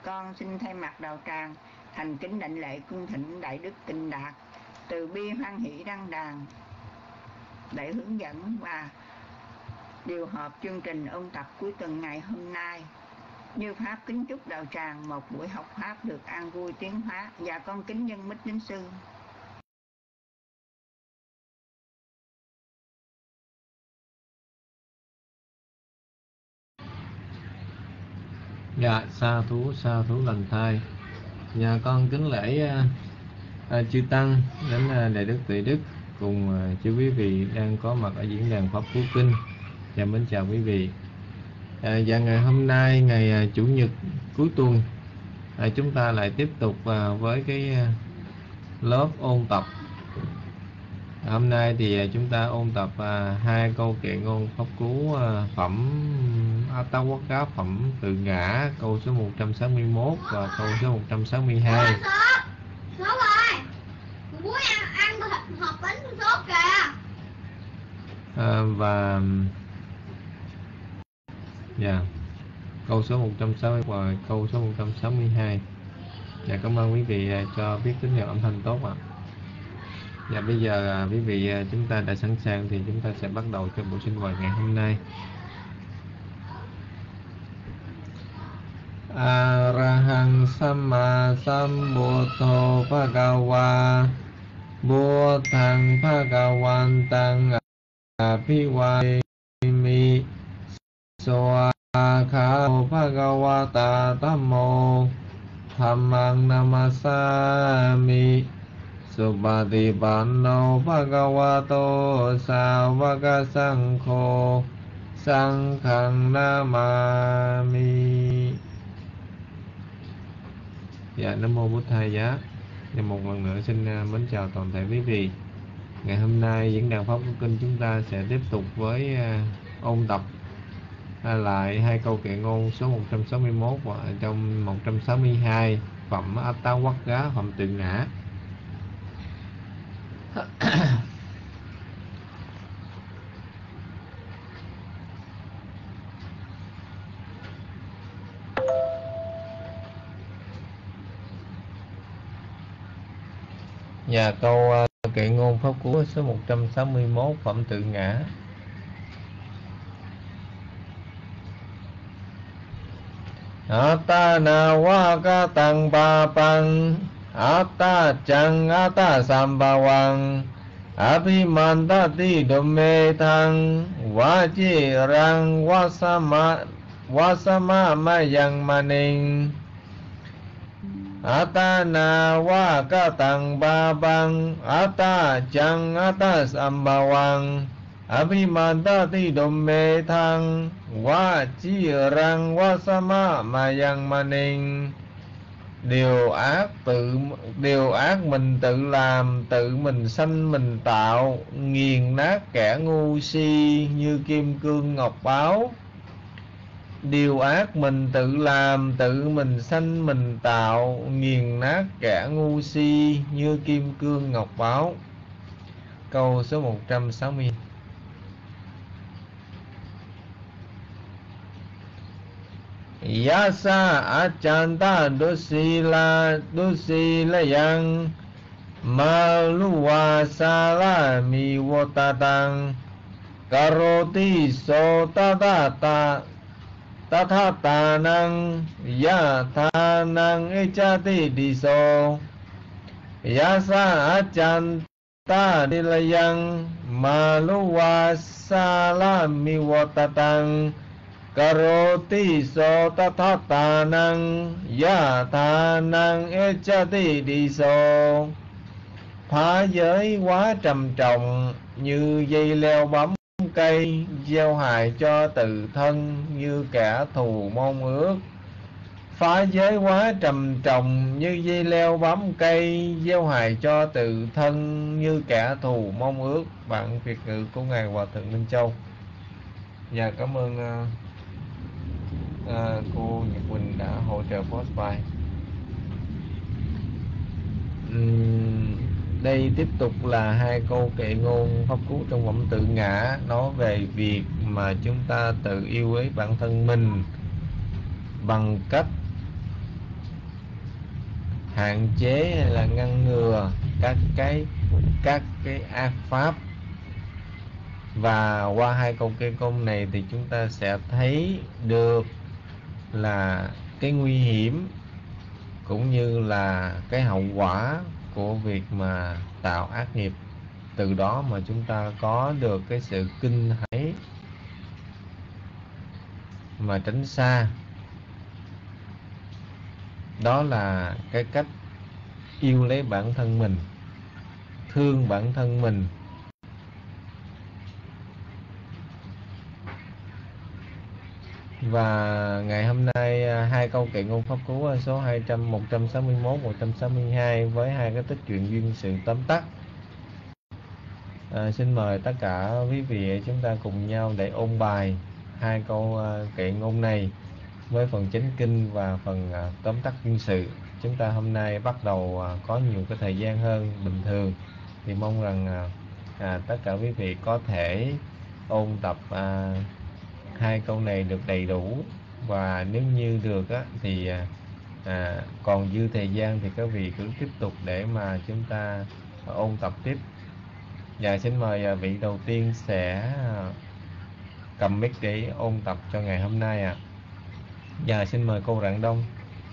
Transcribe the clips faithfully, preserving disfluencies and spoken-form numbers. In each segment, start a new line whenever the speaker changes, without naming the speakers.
Con xin thay mặt đạo tràng thành kính đảnh lễ cung thỉnh Đại Đức Tịnh Đạt từ bi hoan hỷ đăng đàn để hướng dẫn và điều hợp chương trình ôn tập cuối tuần ngày hôm nay. Như pháp kính chúc đạo tràng một buổi học pháp được an vui tiến hóa, và con kính nhân mít đến sư.
Dạ, sa thú, sa thú lành thai. Nhà con kính lễ uh, uh, chư Tăng, đến uh, Đại Đức Tuệ Đức cùng uh, chư quý vị đang có mặt ở diễn đàn Pháp Phú Kinh. Và mến chào quý vị. uh, Và ngày hôm nay, ngày uh, Chủ nhật cuối tuần, uh, chúng ta lại tiếp tục uh, với cái uh, lớp ôn tập. Hôm nay thì uh, chúng ta ôn tập uh, hai câu kệ ngôn pháp cú uh, phẩm Attawakka, phẩm Tự Ngã, câu số một trăm sáu mươi mốt và câu số một trăm sáu mươi hai.
Sốt rồi, muốn ăn, ăn hộp bánh sốt kìa.
À, và dạ yeah. Câu số một trăm sáu mươi và câu số một trăm sáu mươi hai. Dạ, cảm ơn quý vị cho biết tín hiệu âm thanh tốt ạ. Dạ, bây giờ quý vị chúng ta đã sẵn sàng thì chúng ta sẽ bắt đầu cho buổi sinh hoạt ngày hôm nay. Arahang Samma Sambuddho Bhagava Buddhang Bhagavantang Abhivami Swakhao Bhagavata Dhammo Dhammang Namasami Subhatipanno Bhagavato Savaka Sankho Sanghang Namami. Dạ, Nam Mô Bụt Thầy Giá. Và một lần nữa xin mến chào toàn thể quý vị. Ngày hôm nay diễn đàn Pháp Phú Kinh chúng ta sẽ tiếp tục với uh, ôn tập uh, lại hai câu kệ ngôn số một trăm sáu mươi mốt và trong một trăm sáu mươi hai phẩm Attawakka, phẩm Tự Ngã. Và câu uh, kệ ngôn pháp cú số một trăm sáu mươi mốt phẩm Tự Ngã. Atta na waka tang papang atta chang atta sambhavang abhimandati dumme thang vajirang vasama vasama mayang maning. Atana waka tang babang ata chang ata sambhavang abhimandati dumme thang vajirang vasama mayang maning. Điều ác tự điều ác mình tự làm, tự mình sanh mình tạo, nghiền nát kẻ ngu si như kim cương ngọc báu. Điều ác mình tự làm, tự mình sanh mình tạo, nghiền nát kẻ ngu si như kim cương ngọc báu. Câu số một trăm sáu mươi. Yasa achanta dusila dusilayang maluwa salami votatang karoti so tatata tathatanang yathanang echati diso. Yasa achanta dilayang maluwa salami votatang karoti so tathatanang yathanang echati diso. Phá giới quá trầm trọng như dây leo bám cây, gieo hại cho tự thân như kẻ thù mong ước. Phá giới quá trầm trọng như dây leo bám cây, gieo hại cho tự thân như kẻ thù mong ước. Bản Việt ngữ của Ngài Hòa Thượng Minh Châu. Và cảm ơn uh, uh, cô Nhật Quỳnh đã hỗ trợ post bài. Uhm, đây tiếp tục là hai câu kệ ngôn pháp cú trong phẩm Tự Ngã, nói về việc mà chúng ta tự yêu ái bản thân mình bằng cách hạn chế hay là ngăn ngừa các cái các cái ác pháp. Và qua hai câu kê công này thì chúng ta sẽ thấy được là cái nguy hiểm cũng như là cái hậu quả của việc mà tạo ác nghiệp. Từ đó mà chúng ta có được cái sự kinh hãi mà tránh xa. Đó là cái cách yêu lấy bản thân mình, thương bản thân mình. Và ngày hôm nay hai câu kệ ngôn pháp cú số hai trăm, một trăm sáu mươi mốt, một trăm sáu mươi hai với hai cái tích truyện duyên sự tóm tắt. À, xin mời tất cả quý vị chúng ta cùng nhau để ôn bài hai câu kệ ngôn này với phần chánh kinh và phần tóm tắt duyên sự. Chúng ta hôm nay bắt đầu có nhiều cái thời gian hơn bình thường, thì mong rằng à, tất cả quý vị có thể ôn tập à, hai câu này được đầy đủ. Và nếu như được á, thì à, còn dư thời gian thì các vị cứ tiếp tục để mà chúng ta ôn tập tiếp. Dạ, xin mời vị đầu tiên sẽ cầm mic để ôn tập cho ngày hôm nay ạ. À. Dạ, xin mời cô Rạng Đông.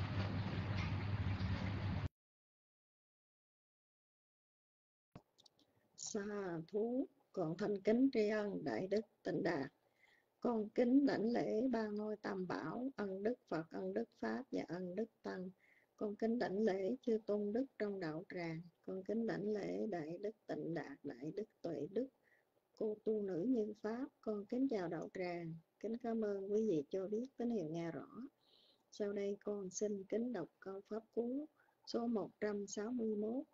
Sa thú, con thanh kính tri ân Đại Đức Tịnh Đạt. Con kính đảnh lễ ba ngôi tam bảo, ân đức Phật, ân đức Pháp và ân đức Tăng. Con kính đảnh lễ chư tôn đức trong đạo tràng. Con kính đảnh lễ Đại Đức Tịnh Đạt, Đại Đức Tuệ Đức, cô tu nữ như Pháp. Con kính chào đạo tràng, kính cảm ơn quý vị cho biết tín hiệu nghe rõ. Sau đây con xin kính đọc câu pháp cú số một trăm sáu mươi mốt.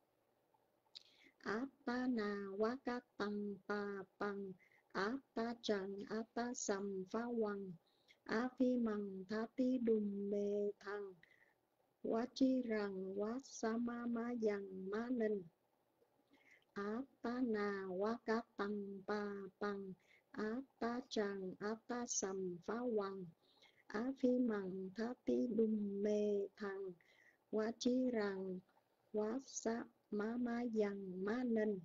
Atana wakatang pa pang atachan atasam phawang afimang thati đùm mê thăng wachirang wasamamayang manin. Atana wakatang pa pang atachan atasam phawang afimang thati đùm mê thăng wachirang wasa má má dần má ninh.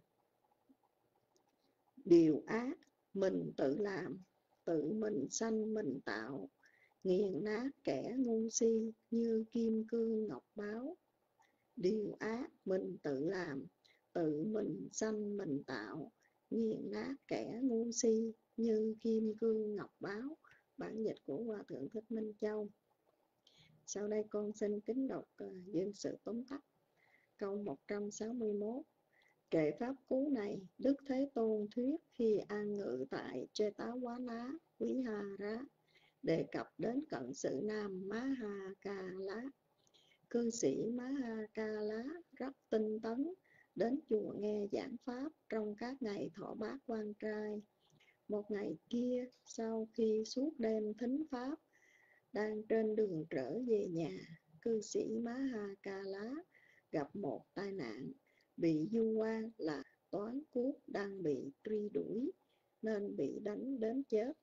Điều ác mình tự làm, tự mình sanh mình tạo, nghiền nát kẻ ngu si như kim cương ngọc báo. Điều ác mình tự làm, tự mình sanh mình tạo, nghiền nát kẻ ngu si như kim cương ngọc báo. Bản dịch của Hòa Thượng Thích Minh Châu. Sau đây con xin kính đọc uh, duyên sự tóm tắt. Câu một trăm sáu mươi mốt. Kệ pháp cú này, Đức Thế Tôn thuyết khi an ngự tại Chetawala Vihara, đề cập đến cận sự nam Mahakala. Cư sĩ Mahakala rất tinh tấn, đến chùa nghe giảng pháp trong các ngày thọ bát quan trai. Một ngày kia, sau khi suốt đêm thính pháp, đang trên đường trở về nhà, cư sĩ Mahakala gặp một tai nạn, bị du quan là toán cướp đang bị truy đuổi nên bị đánh đến chết.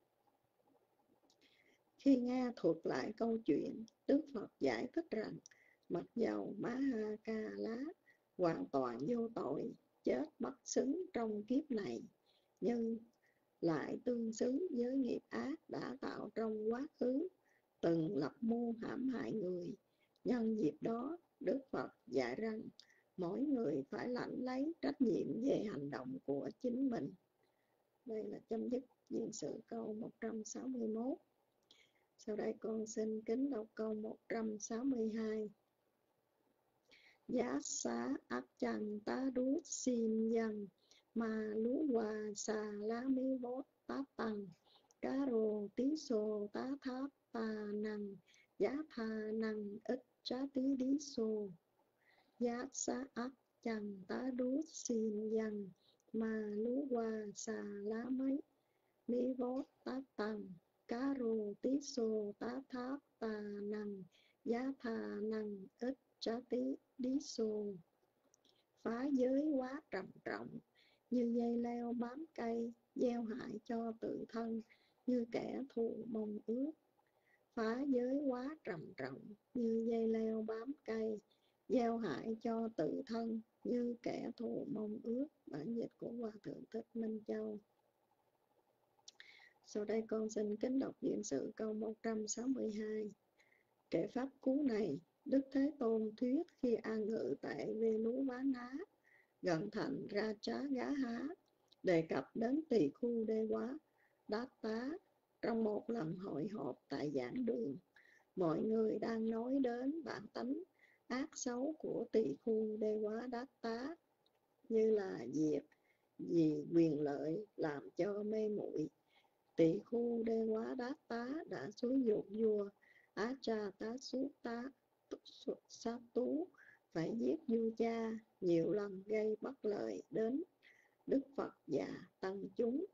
Khi nghe thuật lại câu chuyện, Đức Phật giải thích rằng mặc dầu Mahakala hoàn toàn vô tội, chết bất xứng trong kiếp này, nhưng lại tương xứng với nghiệp ác đã tạo trong quá khứ, từng lập mưu hãm hại người. Nhân dịp đó, Đức Phật dạy rằng mỗi người phải lãnh lấy trách nhiệm về hành động của chính mình. Đây là chấm dứt duyên sự câu một trăm sáu mươi mốt. Sau đây con xin kính đọc câu một trăm sáu mươi hai. Giá xá ác chẳng tá đú xin dân mà lú hòa xà lá mi bốt tá tăng cá rồ tí sô tá tháp ta năng giá tha năng ít trá tí đi sô. Giá xá ác chẳng tá đú xin dân mà lú hòa xà lá mấy mi bốt tá tăng cá rồ tí sô tá tháp ta năng giá tha năng ít trá tí đi xô. Phá giới quá trầm trọng, như dây leo bám cây, gieo hại cho tự thân, như kẻ thù mong ước. Phá giới quá trầm trọng, như dây leo bám cây, gieo hại cho tự thân như kẻ thù mong ước. Bản dịch của Hòa Thượng Thích Minh Châu. Sau đây con xin kính đọc diễn sự câu một trăm sáu mươi hai. Kệ pháp cú này, Đức Thế Tôn thuyết khi an ngự tại Vê-lú-vá-ná, gần thành Ra Trá Gá Há, đề cập đến Tỳ Khu Đê Quá Đát Tá trong một lần hội họp tại giảng đường. Mọi người đang nói đến bản tánh ác xấu của Tỳ Khu Đê Quá Đát Tá, như là diệt vì quyền lợi làm cho mê muội. Tỳ Khu Đê Quá Đát Tá đã xúi dục vua Á Cha Tá Sú Tá Sát Tú phải giết vua cha, nhiều lần gây bất lợi đến Đức Phật và tăng chúng.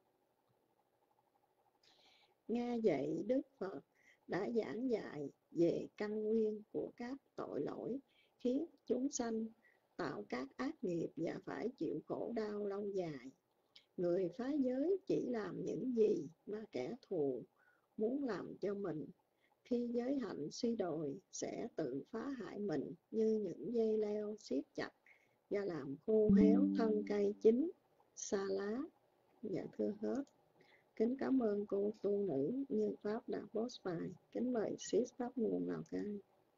Nghe vậy, Đức Phật đã giảng dạy về căn nguyên của các tội lỗi khiến chúng sanh tạo các ác nghiệp và phải chịu khổ đau lâu dài. Người phá giới chỉ làm những gì mà kẻ thù muốn làm cho mình. Khi giới hạnh suy đồi sẽ tự phá hại mình như những dây leo siết chặt và làm khô héo thân cây chín, xa lá. Dạ thưa hết. Kính cảm ơn cô tu nữ Như Pháp đã post bài. Kính mời Sis Pháp Nguồn Lào Cai.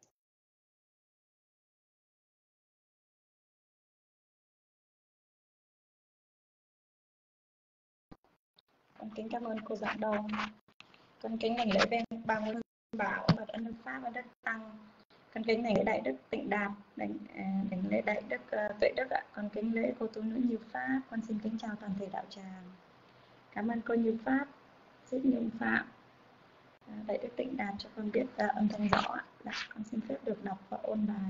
Con kính cảm ơn cô giảng đầu. Con kính đảnh lễ bên ba ngôi bảo bậc ân đức pháp và đức tăng. Con kính đảnh lễ đại đức Tịnh Đạt, đảnh, đảnh lễ đại đức uh, Tuệ Đức ạ. Con kính lễ cô tu nữ Như Pháp. Con xin kính chào toàn thể đạo tràng. Cảm ơn cô Như Pháp, Sư Nhung Phạm, uh, đại đức Tịnh Đạt cho con biết uh, âm thanh rõ. Đã, con xin phép được đọc và ôn bài.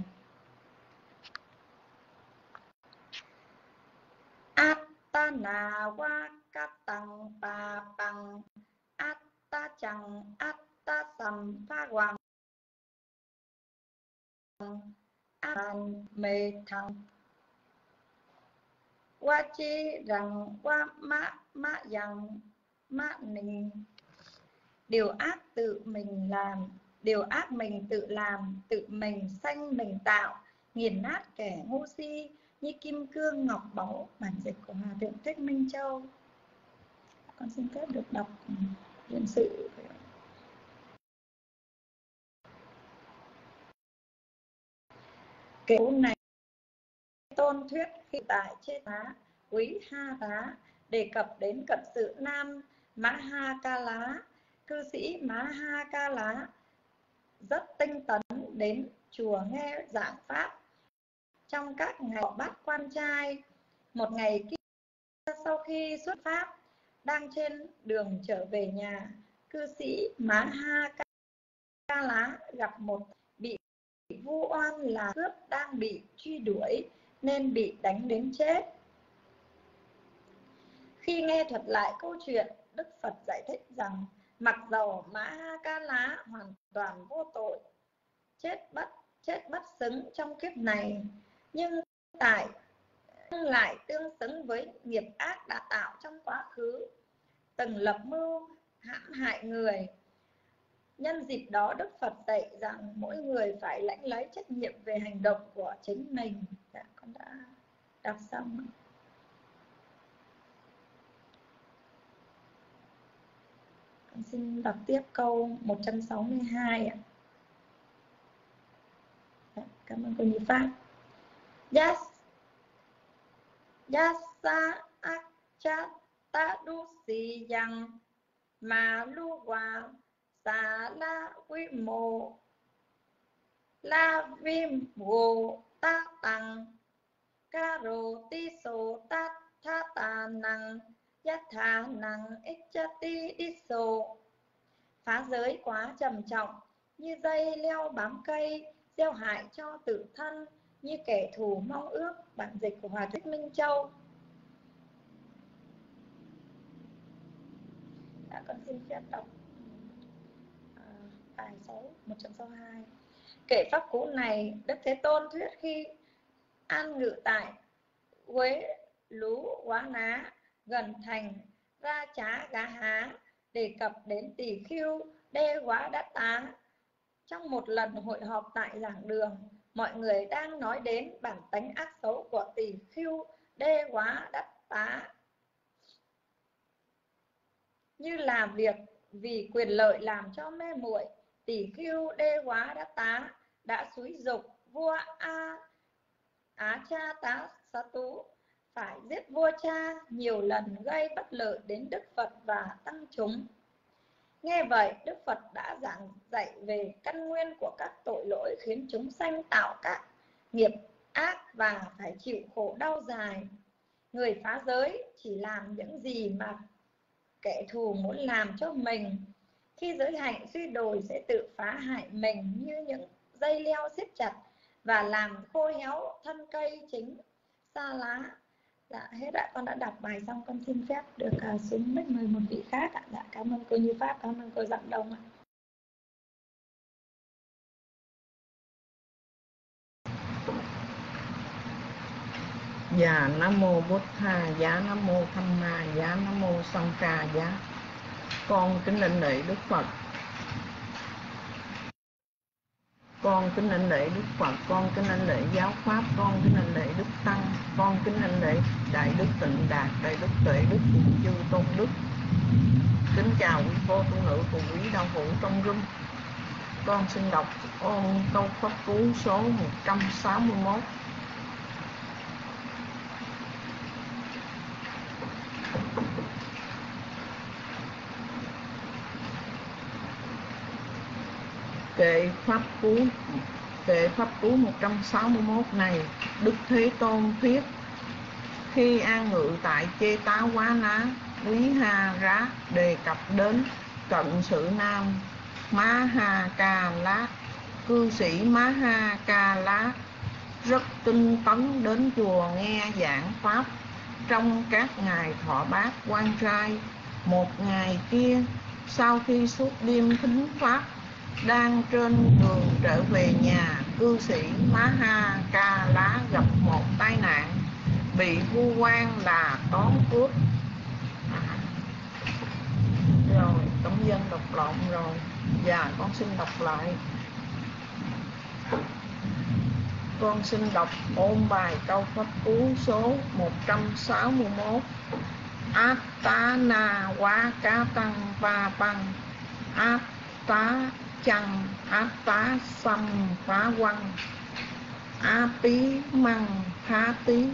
Atana wa katang pa pang atta chang atta sam pha hoàng an mê thăng wa chi rằng wa ma ma yang ma nình. Điều ác tự mình làm, điều ác mình tự làm, tự mình sanh mình tạo, nghiền nát kẻ ngu si như kim cương ngọc báu. Bản dịch của Hòa Thượng Thích Minh Châu. Con xin phép được đọc diễn sự. Kệ này Tôn thuyết khi tại Chê Tá Quý Ha Tá, đề cập đến cận sự nam Mã Ha Ca Lá. Cư sĩ Mã Ha Ca Lá rất tinh tấn đến chùa nghe giảng pháp trong các ngày bát quan trai. Một ngày kia, sau khi xuất pháp, đang trên đường trở về nhà, cư sĩ Mã Ha Ca Lá gặp một bị vu oan là cướp đang bị truy đuổi nên bị đánh đến chết. Khi nghe thuật lại câu chuyện, Đức Phật giải thích rằng mặc dầu Mã Ha Ca Lá hoàn toàn vô tội, chết bất chết bất xứng trong kiếp này, nhưng tại lại tương xứng với nghiệp ác đã tạo trong quá khứ, từng lập mưu hãm hại người. Nhân dịp đó, Đức Phật dạy rằng mỗi người phải lãnh lấy trách nhiệm về hành động của chính mình. Dạ, con đã đọc xong. Con xin đọc tiếp câu một trăm sáu mươi hai ạ. Dạ, cảm ơn cô Như Pháp. Yes. Yasa achat ta du si yang ma lu wa sa la vi mô la vim vô ta tăng ca rô ti sô ta tha ta năng yat tha năng ichati đi sô. Phá giới quá trầm trọng, như dây leo bám cây, gieo hại cho tự thân, như kẻ thù mong ước. Bản dịch của Hòa Thượng Minh Châu. Đã, con xin phép đọc à, bài một trăm sáu mươi hai. Kệ pháp cú này, Đức Thế Tôn thuyết khi an ngự tại Quế Lú Quá Ná, gần thành Ra Trá Gá Há, đề cập đến Tỳ Khưu Đê Quá Đát Tá trong một lần hội họp tại giảng đường. mọi người đang nói đến bản tánh ác xấu của Tỳ Khưu Đê Quá Đát Tá, như làm việc vì quyền lợi làm cho mê muội. Tỳ Khưu Đê Quá Đát Tá đã xúi dục vua A Á Cha Tá Xá Tú phải giết vua cha, nhiều lần gây bất lợi đến Đức Phật và tăng chúng. Nghe vậy, Đức Phật đã giảng dạy về căn nguyên của các tội lỗi khiến chúng sanh tạo các nghiệp ác và phải chịu khổ đau dài. Người phá giới chỉ làm những gì mà kẻ thù muốn làm cho mình. Khi giới hạnh suy đồi sẽ tự phá hại mình như những dây leo siết chặt và làm khô héo thân cây chính xa lá. Dạ, hết ạ. Con đã đọc bài xong, con xin phép được uh, xuống mic mời một vị khác ạ. Dạ, cảm ơn cô Như Pháp, cảm ơn cô Dặm Đông ạ.
Dạ, Nam Mô Bụt Tha, dạ Nam Mô Tham Ma, dạ Nam Mô Sanh Ca, dạ. Con kính lệnh lễ Đức Phật. Con kính lệnh lễ Đức Phật, con kính lệnh lễ giáo pháp, con kính lệnh lễ Đức Tăng, con kính lệnh lễ Đại Đức Tịnh Đạt, Đại Đức Tuệ Đức, Chư Tôn Đức. Kính chào quý cô tu nữ cùng quý đạo hữu trong room. Con xin đọc ôn câu pháp cú số một trăm sáu mươi mốt. Kệ pháp cú Kệ pháp cú một trăm sáu mươi mốt này, Đức Thế Tôn thuyết: khi an ngự tại Chê Tá Quá Ná, Quý Ha Rá đề cập đến cận sự nam Má Ha Ca Lá, cư sĩ Má Ha Ca Lá rất tinh tấn đến chùa nghe giảng pháp trong các ngày thọ bát quan trai. Một ngày kia, sau khi suốt đêm thính pháp, đang trên đường trở về nhà, cư sĩ Má Ha Ca Lá gặp một tai nạn, bị vu oan là toán cướp. Rồi, tổng dân đọc lộn rồi. Dạ, con xin đọc lại. Con xin đọc ôn bài câu pháp cú số một trăm sáu mươi mốt. Át tá na quá cá tăng va băng, át tá chăng át tá xăm phá quăng, á pí măng há tí.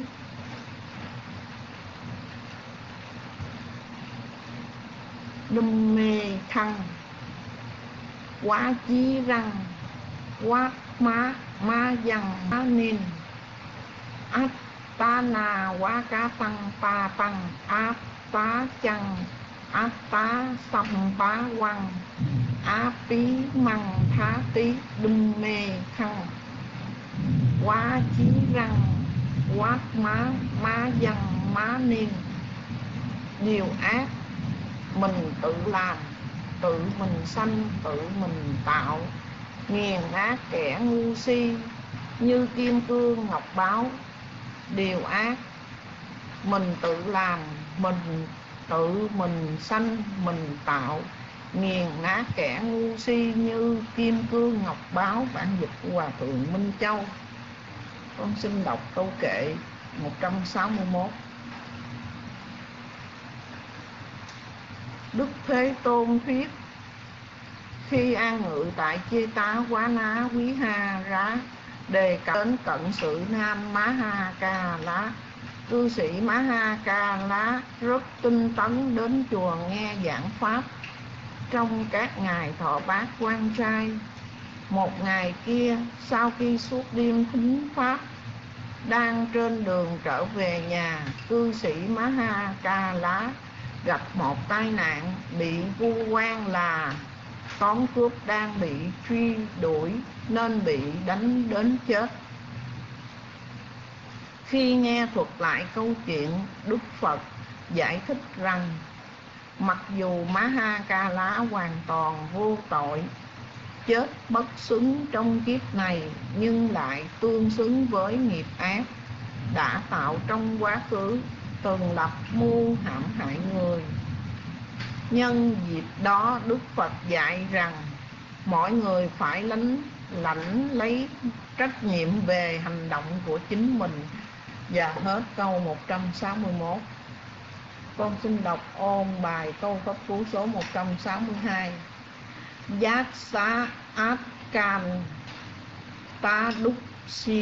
Đâm mê khăn quá chí răng, quát má má dằng má nín, át tá na quá cá tăng pa tăng, át tá chăng át tá xăm phá quăng, á pí măng thá tí. Đâm mê khăn quá chí răng, quát má má dằng má nín. Điều ác mình tự làm, tự mình sanh, tự mình tạo, nghiền nát kẻ ngu si như kim cương ngọc báu. Điều ác mình tự làm, mình tự mình sanh, mình tạo, nghiền nát kẻ ngu si như kim cương ngọc báu. Bản dịch Hòa Thượng Minh Châu. Con xin đọc câu kệ một trăm sáu mươi mốt. Đức Thế Tôn thuyết: khi an ngự tại Chê Tá Quá Ná, Quý Ha Rá đề cập đến cận sự nam Má Ha Ca Lá, cư sĩ Má Ha Ca Lá rất tinh tấn đến chùa nghe giảng pháp trong các ngày thọ bát quan trai. Một ngày kia, sau khi suốt đêm thính pháp, đang trên đường trở về nhà, cư sĩ Má Ha Ca Lá gặp một tai nạn, bị vu oan là toán cướp đang bị truy đuổi nên bị đánh đến chết. Khi nghe thuật lại câu chuyện, Đức Phật giải thích rằng mặc dù Má Ha Ca Lá hoàn toàn vô tội, chết bất xứng trong kiếp này, nhưng lại tương xứng với nghiệp ác đã tạo trong quá khứ, từng lập mưu hãm hại người. Nhân dịp đó, Đức Phật dạy rằng mọi người phải lãnh lãnh lấy
trách nhiệm về hành động của chính mình. Và hết câu một trăm sáu mươi mốt. Con xin đọc ôn bài câu pháp cú số một trăm sáu mươi hai. Giác xá át can tá đúc si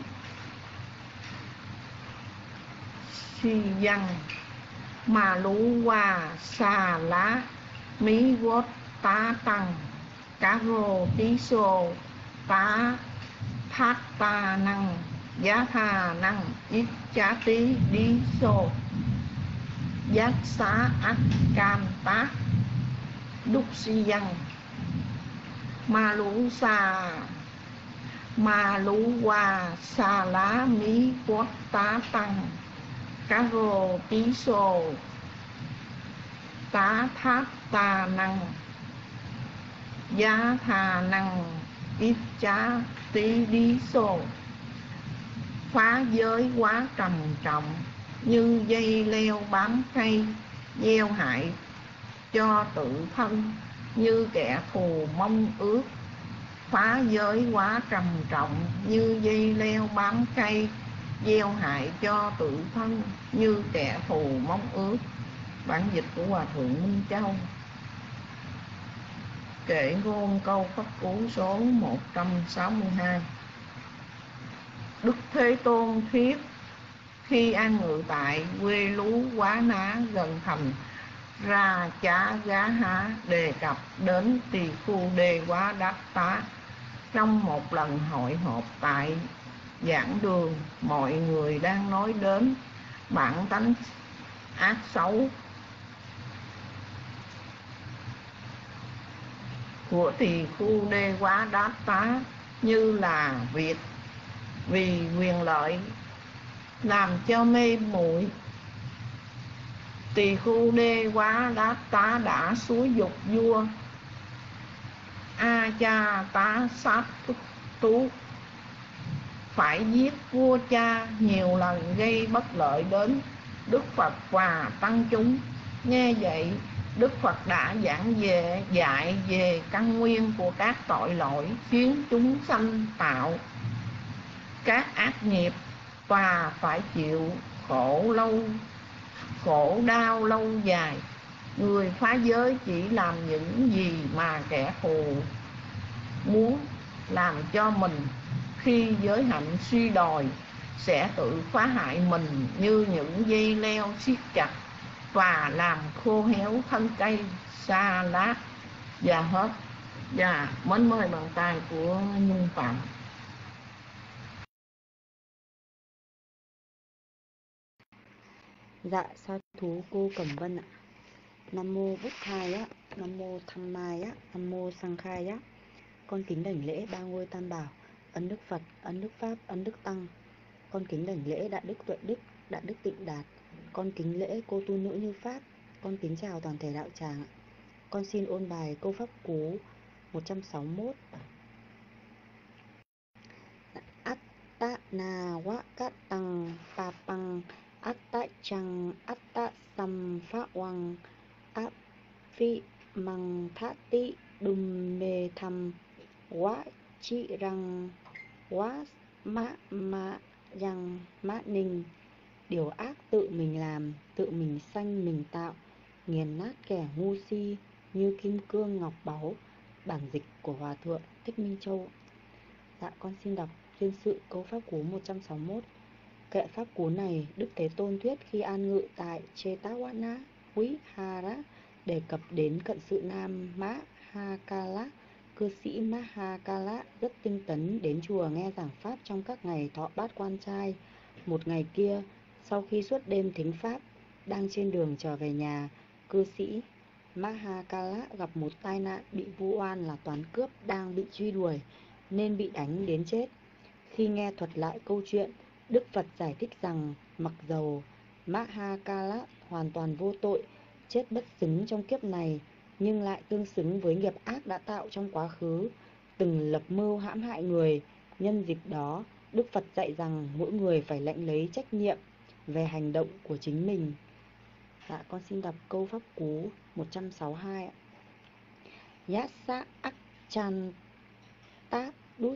si văn mà lú qua xà lá mí vốt tá tăng cá rô tí xô tá thác ta năng giá tha năng ít chá tí đi xô giác xá át can tá đúc si văn ma lú xa ma lú qua xa lá mí quất tá tăng cá rô tí xô tá tháp ta năng giá thà năng ít chá tí đi xô. Phá giới quá trầm trọng như dây leo bám cây, gieo hại cho tự thân như kẻ thù mong ước. Phá giới quá trầm trọng như dây leo bám cây, gieo hại cho tự thân như kẻ thù mong ước. Bản dịch của Hòa Thượng Minh Châu. Kệ ngôn câu pháp cú số một trăm sáu mươi hai. Đức Thế Tôn thuyết khi an ngự tại quê lú Quá Ná gần thành Ra Chá Gá Há, đề cập đến Tỳ Khu Đê Quá Đát Tá. Trong một lần hội họp tại giảng đường, mọi người đang nói đến bản tánh ác xấu của Tỳ Khu Đê Quá Đát Tá, như là việc vì quyền lợi làm cho mê muội. Tỳ Khu Đê Quá Đát Tá đã xúi dục vua A Cha Tá Sát Tú phải giết vua cha nhiều lần, gây bất lợi đến Đức Phật và tăng chúng. Nghe vậy, Đức Phật đã giảng về dạy về căn nguyên của các tội lỗi khiến chúng sanh tạo các ác nghiệp và phải chịu khổ lâu khổ đau lâu dài. Người phá giới chỉ làm những gì mà kẻ thù muốn làm cho mình. Khi giới hạnh suy đồi, sẽ tự phá hại mình như những dây leo siết chặt và làm khô héo thân cây xa lá. Và hết. Và mến mời bàn tay của Nhung Phạm.
Dạ, sa thú cô Cẩm Vân ạ. Nam mô Bụt Thầy á, Nam mô Tham Mai á, Nam mô Sang Khai á. Con kính đảnh lễ ba ngôi Tam Bảo, ân đức Phật, ân đức Pháp, ân đức Tăng. Con kính đảnh lễ Đại Đức Tuệ Đức, Đại Đức Tịnh Đạt. Con kính lễ cô tu nữ Như Pháp. Con kính chào toàn thể đạo tràng ạ. Con xin ôn bài câu pháp cú một trăm sáu mươi mốt. Atta na wa cát tăng pa păng atta chăng atta sam phá wang áp phi măng thát tị đùm mê thăm quá chi răng quá mã mã răng mã ninh. Điều ác tự mình làm, tự mình sanh mình tạo, nghiền nát kẻ ngu si như kim cương ngọc báu. Bản dịch của Hòa Thượng Thích Minh Châu. Dạ, con xin đọc chuyên sự câu pháp cú một trăm sáu mươi mốt. Kệ pháp cú này, Đức Thế Tôn thuyết khi an ngự tại Chetavana Vihara, đề cập đến cận sự nam Mahakala. Cư sĩ Mahakala rất tinh tấn đến chùa nghe giảng pháp trong các ngày thọ bát quan trai. Một ngày kia, sau khi suốt đêm thính pháp, đang trên đường trở về nhà, cư sĩ Mahakala gặp một tai nạn, bị vu oan là toán cướp đang bị truy đuổi nên bị đánh đến chết. Khi nghe thuật lại câu chuyện, Đức Phật giải thích rằng mặc dầu Mahakala hoàn toàn vô tội, chết bất xứng trong kiếp này, nhưng lại tương xứng với nghiệp ác đã tạo trong quá khứ, từng lập mưu hãm hại người. Nhân dịp đó, Đức Phật dạy rằng mỗi người phải lãnh lấy trách nhiệm về hành động của chính mình. Dạ, con xin đọc câu pháp cú một trăm sáu mươi hai ạ. Yassa ak chan ta đút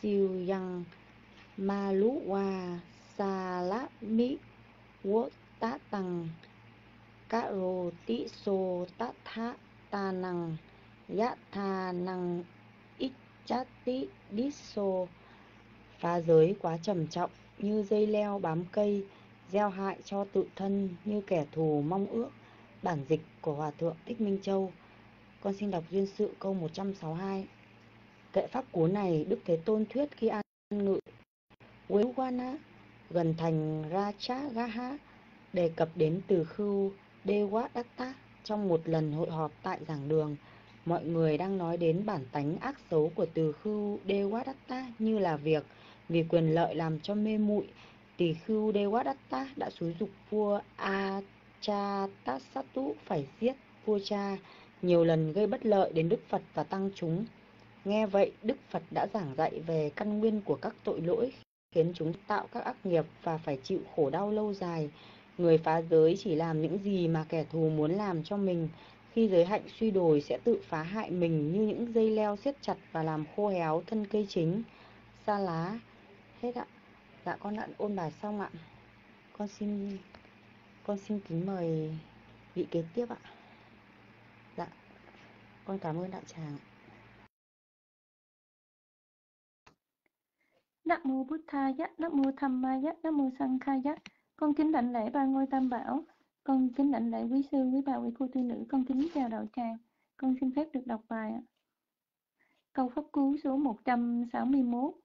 siêu yang ma lũ wa sa la mi wo ta tăng ca rô tí sô tá thá ta năng yá tha năng ít chát tí đít sô. Phá giới quá trầm trọng như dây leo bám cây, gieo hại cho tự thân như kẻ thù mong ước. Bản dịch của Hòa thượng Thích Minh Châu. Con xin đọc duyên sự câu một trăm sáu mươi hai. Kệ pháp cú này Đức Thế Tôn thuyết khi an ngự Uewana gần thành Rajagaha, đề cập đến từ khưu Devadatta. Trong một lần hội họp tại giảng đường, mọi người đang nói đến bản tánh ác xấu của từ khưu Devadatta như là việc vì quyền lợi làm cho mê muội, tỳ khưu Devadatta đã xúi giục vua Ajatasattu phải giết vua cha, nhiều lần gây bất lợi đến Đức Phật và tăng chúng. Nghe vậy, Đức Phật đã giảng dạy về căn nguyên của các tội lỗi khiến chúng tạo các ác nghiệp và phải chịu khổ đau lâu dài. Người phá giới chỉ làm những gì mà kẻ thù muốn làm cho mình. Khi giới hạnh suy đồi sẽ tự phá hại mình như những dây leo siết chặt và làm khô héo thân cây chính. Sa lá. Hết ạ. Dạ con đã ôn bài xong ạ. Con xin con xin kính mời vị kế tiếp ạ. Dạ. Con cảm ơn đại tràng.
Nam mô Bụt Thaya, Nam mô Dhammaya, Nam mô Sanghaya. Con kính đảnh lễ ba ngôi Tam Bảo. Con kính đảnh lễ quý sư, quý bà, quý cô tư nữ. Con kính chào đạo tràng. Con xin phép được đọc bài ạ. Câu pháp cú số một trăm sáu mươi mốt.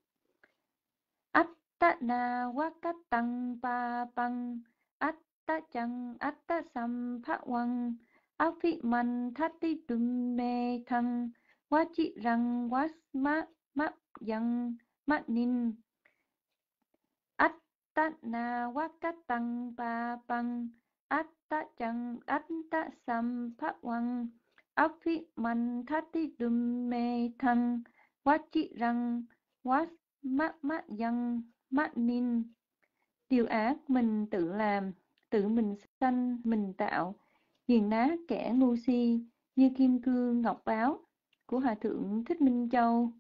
Attana wakatang papang attachang attasam phawang afiman thati dumme thang wachi rang wasma ma yang manin. Attana wakatang papang attachang attasam phawang afiman thati dumme thang wachi rang was ma ma yang ma nin. Điều ác mình tự làm, tự mình sanh, mình tạo, nghiền nát kẻ ngu si như kim cương ngọc báo. Của Hòa thượng Thích Minh Châu.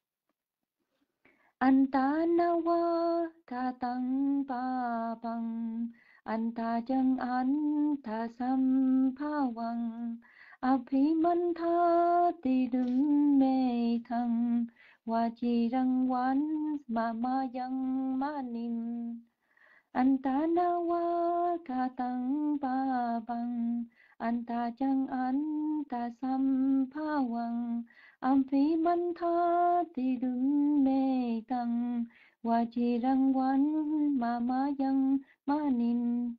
Anta nawa tha tăng pa pang anta chang anta sam phawang abhimantha ti đừng mê thăng Wachi rang wan ma ma yang ma nin. Anta nawa ka tang pa bang anta chang anta sam phawang amphi man tha ti đừng mê tăng Wachi rang wan ma ma yang ma nin.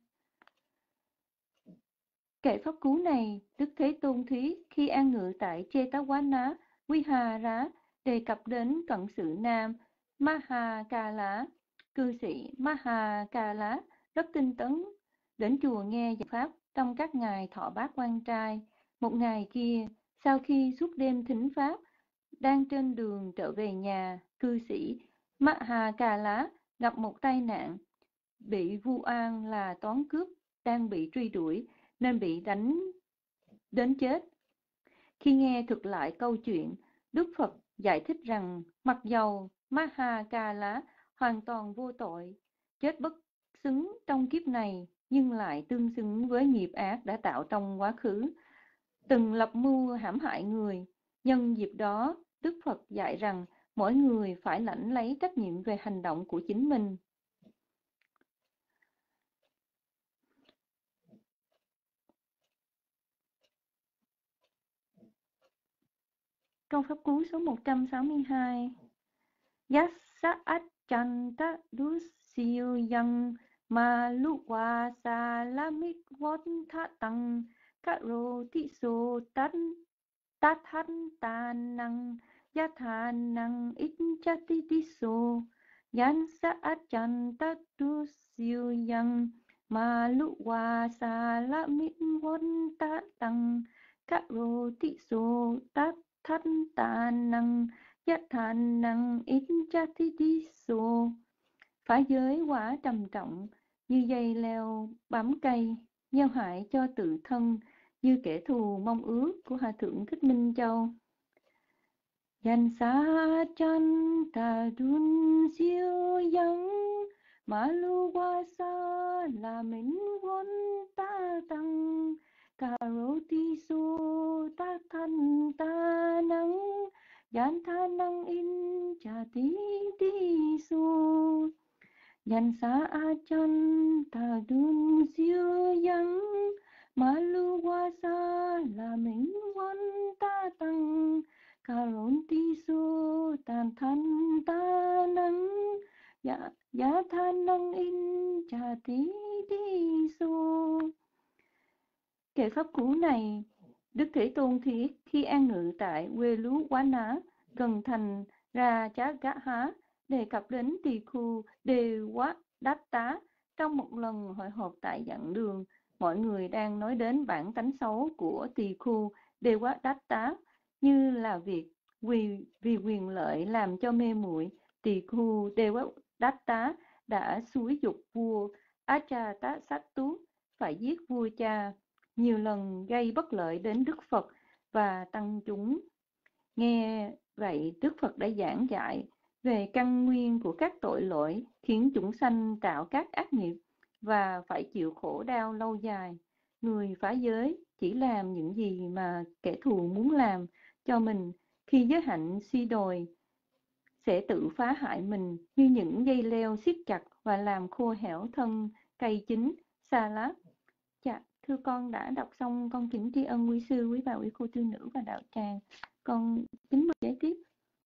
Kệ pháp cú này Đức Thế Tôn thuyết khi an ngự tại Jetavana Vihara, đề cập đến cận sự nam Mahakala. Cư sĩ Mahakala rất tinh tấn, đến chùa nghe giảng pháp trong các ngày thọ bát quan trai. Một ngày kia, sau khi suốt đêm thính pháp, đang trên đường trở về nhà, cư sĩ Mahakala gặp một tai nạn, bị vu oan là toán cướp đang bị truy đuổi nên bị đánh đến chết. Khi nghe thuật lại câu chuyện, Đức Phật giải thích rằng mặc dầu Mahakala hoàn toàn vô tội, chết bất xứng trong kiếp này, nhưng lại tương xứng với nghiệp ác đã tạo trong quá khứ, từng lập mưu hãm hại người. Nhân dịp đó, Đức Phật dạy rằng mỗi người phải lãnh lấy trách nhiệm về hành động của chính mình. Câu pháp cú số một trăm sáu mươi hai. Yassa achanta dusiyo yang maluwa salamit vothatang karoti so tan tathan tanang yathanang ichati diso. Yansa achanta dusiyo yang maluwa salamit vothatang karoti so tat thanh ta năng giác thành năng ít chát thi đi xô. Phá giới quả trầm trọng như dây leo bám cây, gieo hại cho tự thân như kẻ thù mong ước. Của Hòa thượng Thích Minh Châu. Yan sa chan ta dun siêu yang ma lu wa sa la min won ta tăng ca rô ti su ta thân ta nắng yan tha năng in cha ti ti su yan sa chan ta dun siêu yang ma lu wa sa la min won ta tăng Karon ti su tan thân ta nắng dạ dạ than năng in cha tí tí su. Kệ pháp cú này, Đức Thế Tôn thuyết khi an ngự tại quê lú Quá Ná gần thành Ra Chá Gá Há, đề cập đến tỳ khu Đề Quá Đát Tá. Trong một lần hội họp tại dặn đường, mọi người đang nói đến bản tánh xấu của tỳ khu Đề Quá Đát Tá, như là việc vì, vì quyền lợi làm cho mê muội, tỳ khu Đề Quá Đát Tá đã xúi dục vua Ajatasattu phải giết vua cha, nhiều lần gây bất lợi đến Đức Phật và tăng chúng. Nghe vậy, Đức Phật đã giảng dạy về căn nguyên của các tội lỗi khiến chúng sanh tạo các ác nghiệp và phải chịu khổ đau lâu dài. Người phá giới chỉ làm những gì mà kẻ thù muốn làm cho mình. Khi giới hạnh suy đồi, sẽ tự phá hại mình như những dây leo siết chặt và làm khô hẻo thân cây chín, xa lá. Dạ, thưa con đã đọc xong, con kính tri ân quý sư, quý bà, quý cô tư nữ và đạo tràng. Con kính mời giải tiếp.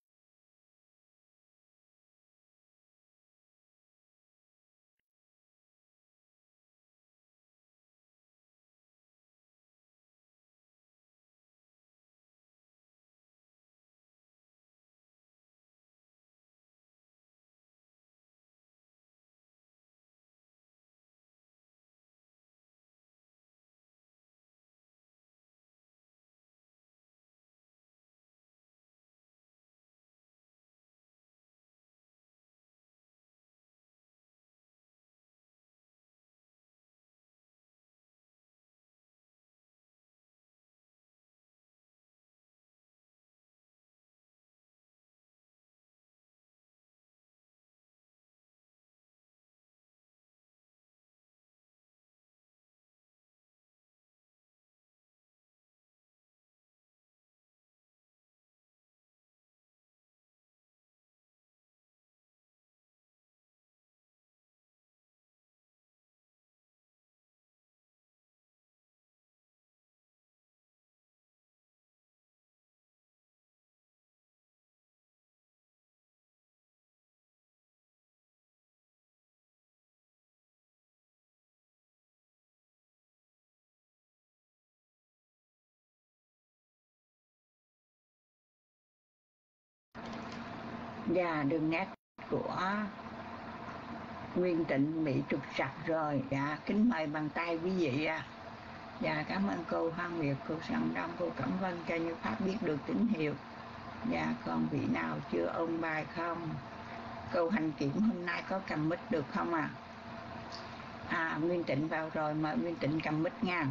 Và đường nét của Nguyên Tịnh bị trục sặc rồi. Dạ, kính mời bàn tay quý vị ạ. Dạ, cảm ơn cô Hoàng Nguyệt, cô Sẵn Đông, cô Cẩm Vân cho như Pháp biết được tín hiệu. Dạ, còn vị nào chưa ôn bài không? Câu hành kiểm hôm nay có cầm mic được không ạ? À? à, Nguyên Tịnh vào rồi, mời Nguyên Tịnh cầm mic nha.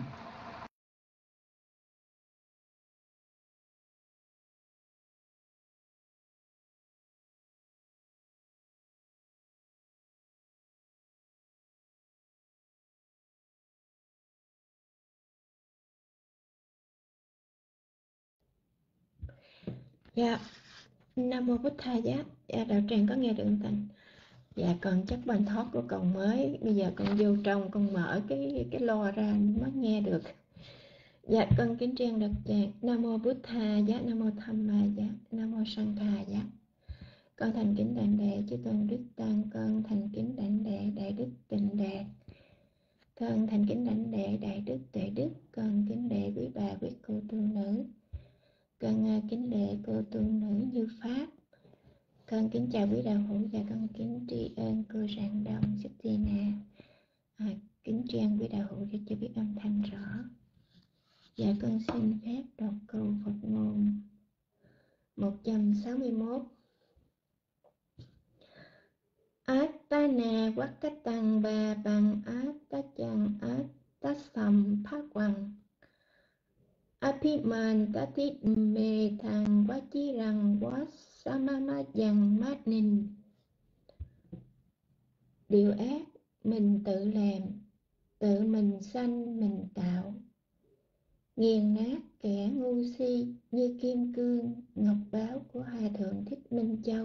Dạ, Nam Mô Bụt Thầy Giá. Dạ, đạo tràng có nghe được Tịnh. Dạ, con chắc bài thoát của con mới. Bây giờ con vô trong, con mở cái cái loa ra mới nghe được. Dạ, con kính tri ân đạo tràng. Nam Mô Bụt Thầy Giá, Nam Mô Tham Ma Giá, Nam Mô Sang Thà Giá. Con thành kính đảnh đệ chư tôn đức tăng, con thành kính đảnh đệ đại đức Tịnh Đạt, con thành kính đảnh đệ đại đức Tuệ Đức, con kính đệ quý bà quý cô tu nữ, con kính đệ cô tu nữ Như Pháp, con kính chào quý đạo hữu và con kính tri ân cô Rạng Đông Sixtina. À, kính tri ân quý đạo hữu cho chưa biết âm thanh rõ. Dạ, con xin phép đọc câu Phật ngôn một trăm sáu mươi mốt. Attana Vakatang Ba Bằng Attachang Attacham Phá Quang Apiman Tatit Mê Thằng Quá Chí Rằng Quá Samama Dằng Mát Ninh. Điều ác mình tự làm, tự mình sanh mình tạo, nghiền nát kẻ ngu si như kim cương ngọc báo của Hòa Thượng Thích Minh Châu.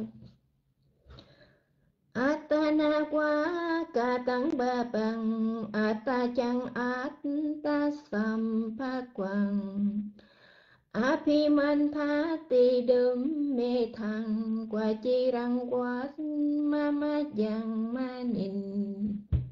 Atana quá ca tăng ba bằng ata chăng atta sampha quang apiman tha ti đơm mê thằng qua chi răng quá mama giang ma nình.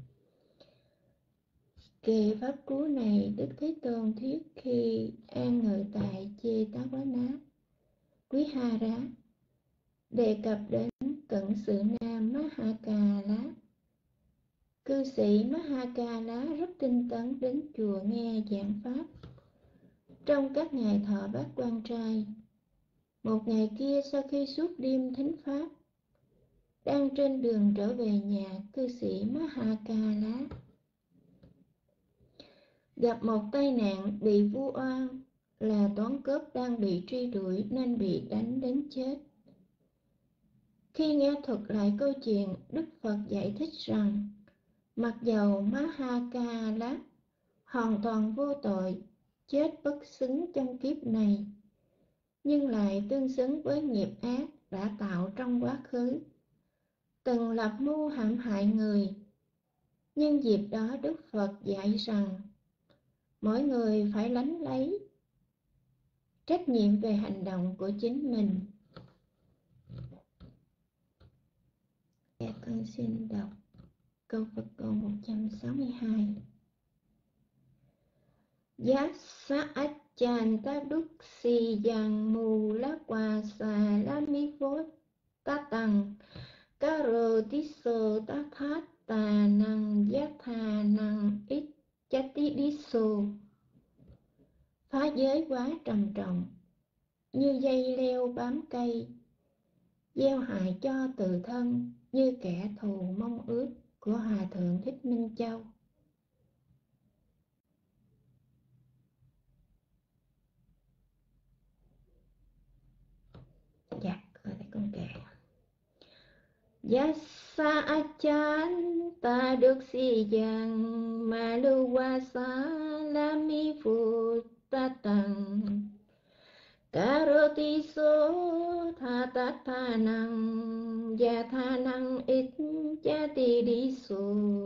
Kệ pháp cú này Đức Thế Tôn thuyết khi an ngự tại Jetavana Vihara, đề cập đến cận sự nam Mahakala. Cư sĩ Mahakala rất tinh tấn đến chùa nghe giảng pháp. Trong các ngày thọ bát quan trai, một ngày kia sau khi suốt đêm thính pháp, đang trên đường trở về nhà, cư sĩ Mahakala gặp một tai nạn, bị vu oan là toán cướp đang bị truy đuổi nên bị đánh đến chết. Khi nghe thuật lại câu chuyện, Đức Phật giải thích rằng mặc dầu Mahakala hoàn toàn vô tội, chết bất xứng trong kiếp này, nhưng lại tương xứng với nghiệp ác đã tạo trong quá khứ, từng lập mưu hãm hại người. Nhân dịp đó Đức Phật dạy rằng mỗi người phải lãnh lấy trách nhiệm về hành động của chính mình. Dạ, con xin đọc câu Phật câu một trăm sáu mươi hai. Giá sa ách chan ta đúc si yang mù lá qua sa la mi phốt ta tăng ca rô tí sô ta thát ta năng giác tha năng ít chá tí đi sô. Phá giới quá trầm trọng, như dây leo bám cây, gieo hại cho tự thân như kẻ thù mong ước của Hòa Thượng Thích Minh Châu. Dạ, ở đây con kể. Yasa achan ta được si yang ma lu wa sa la mi phu ta tăng karoti so tha ta tha năng ya tha năng ít cha ti đi so.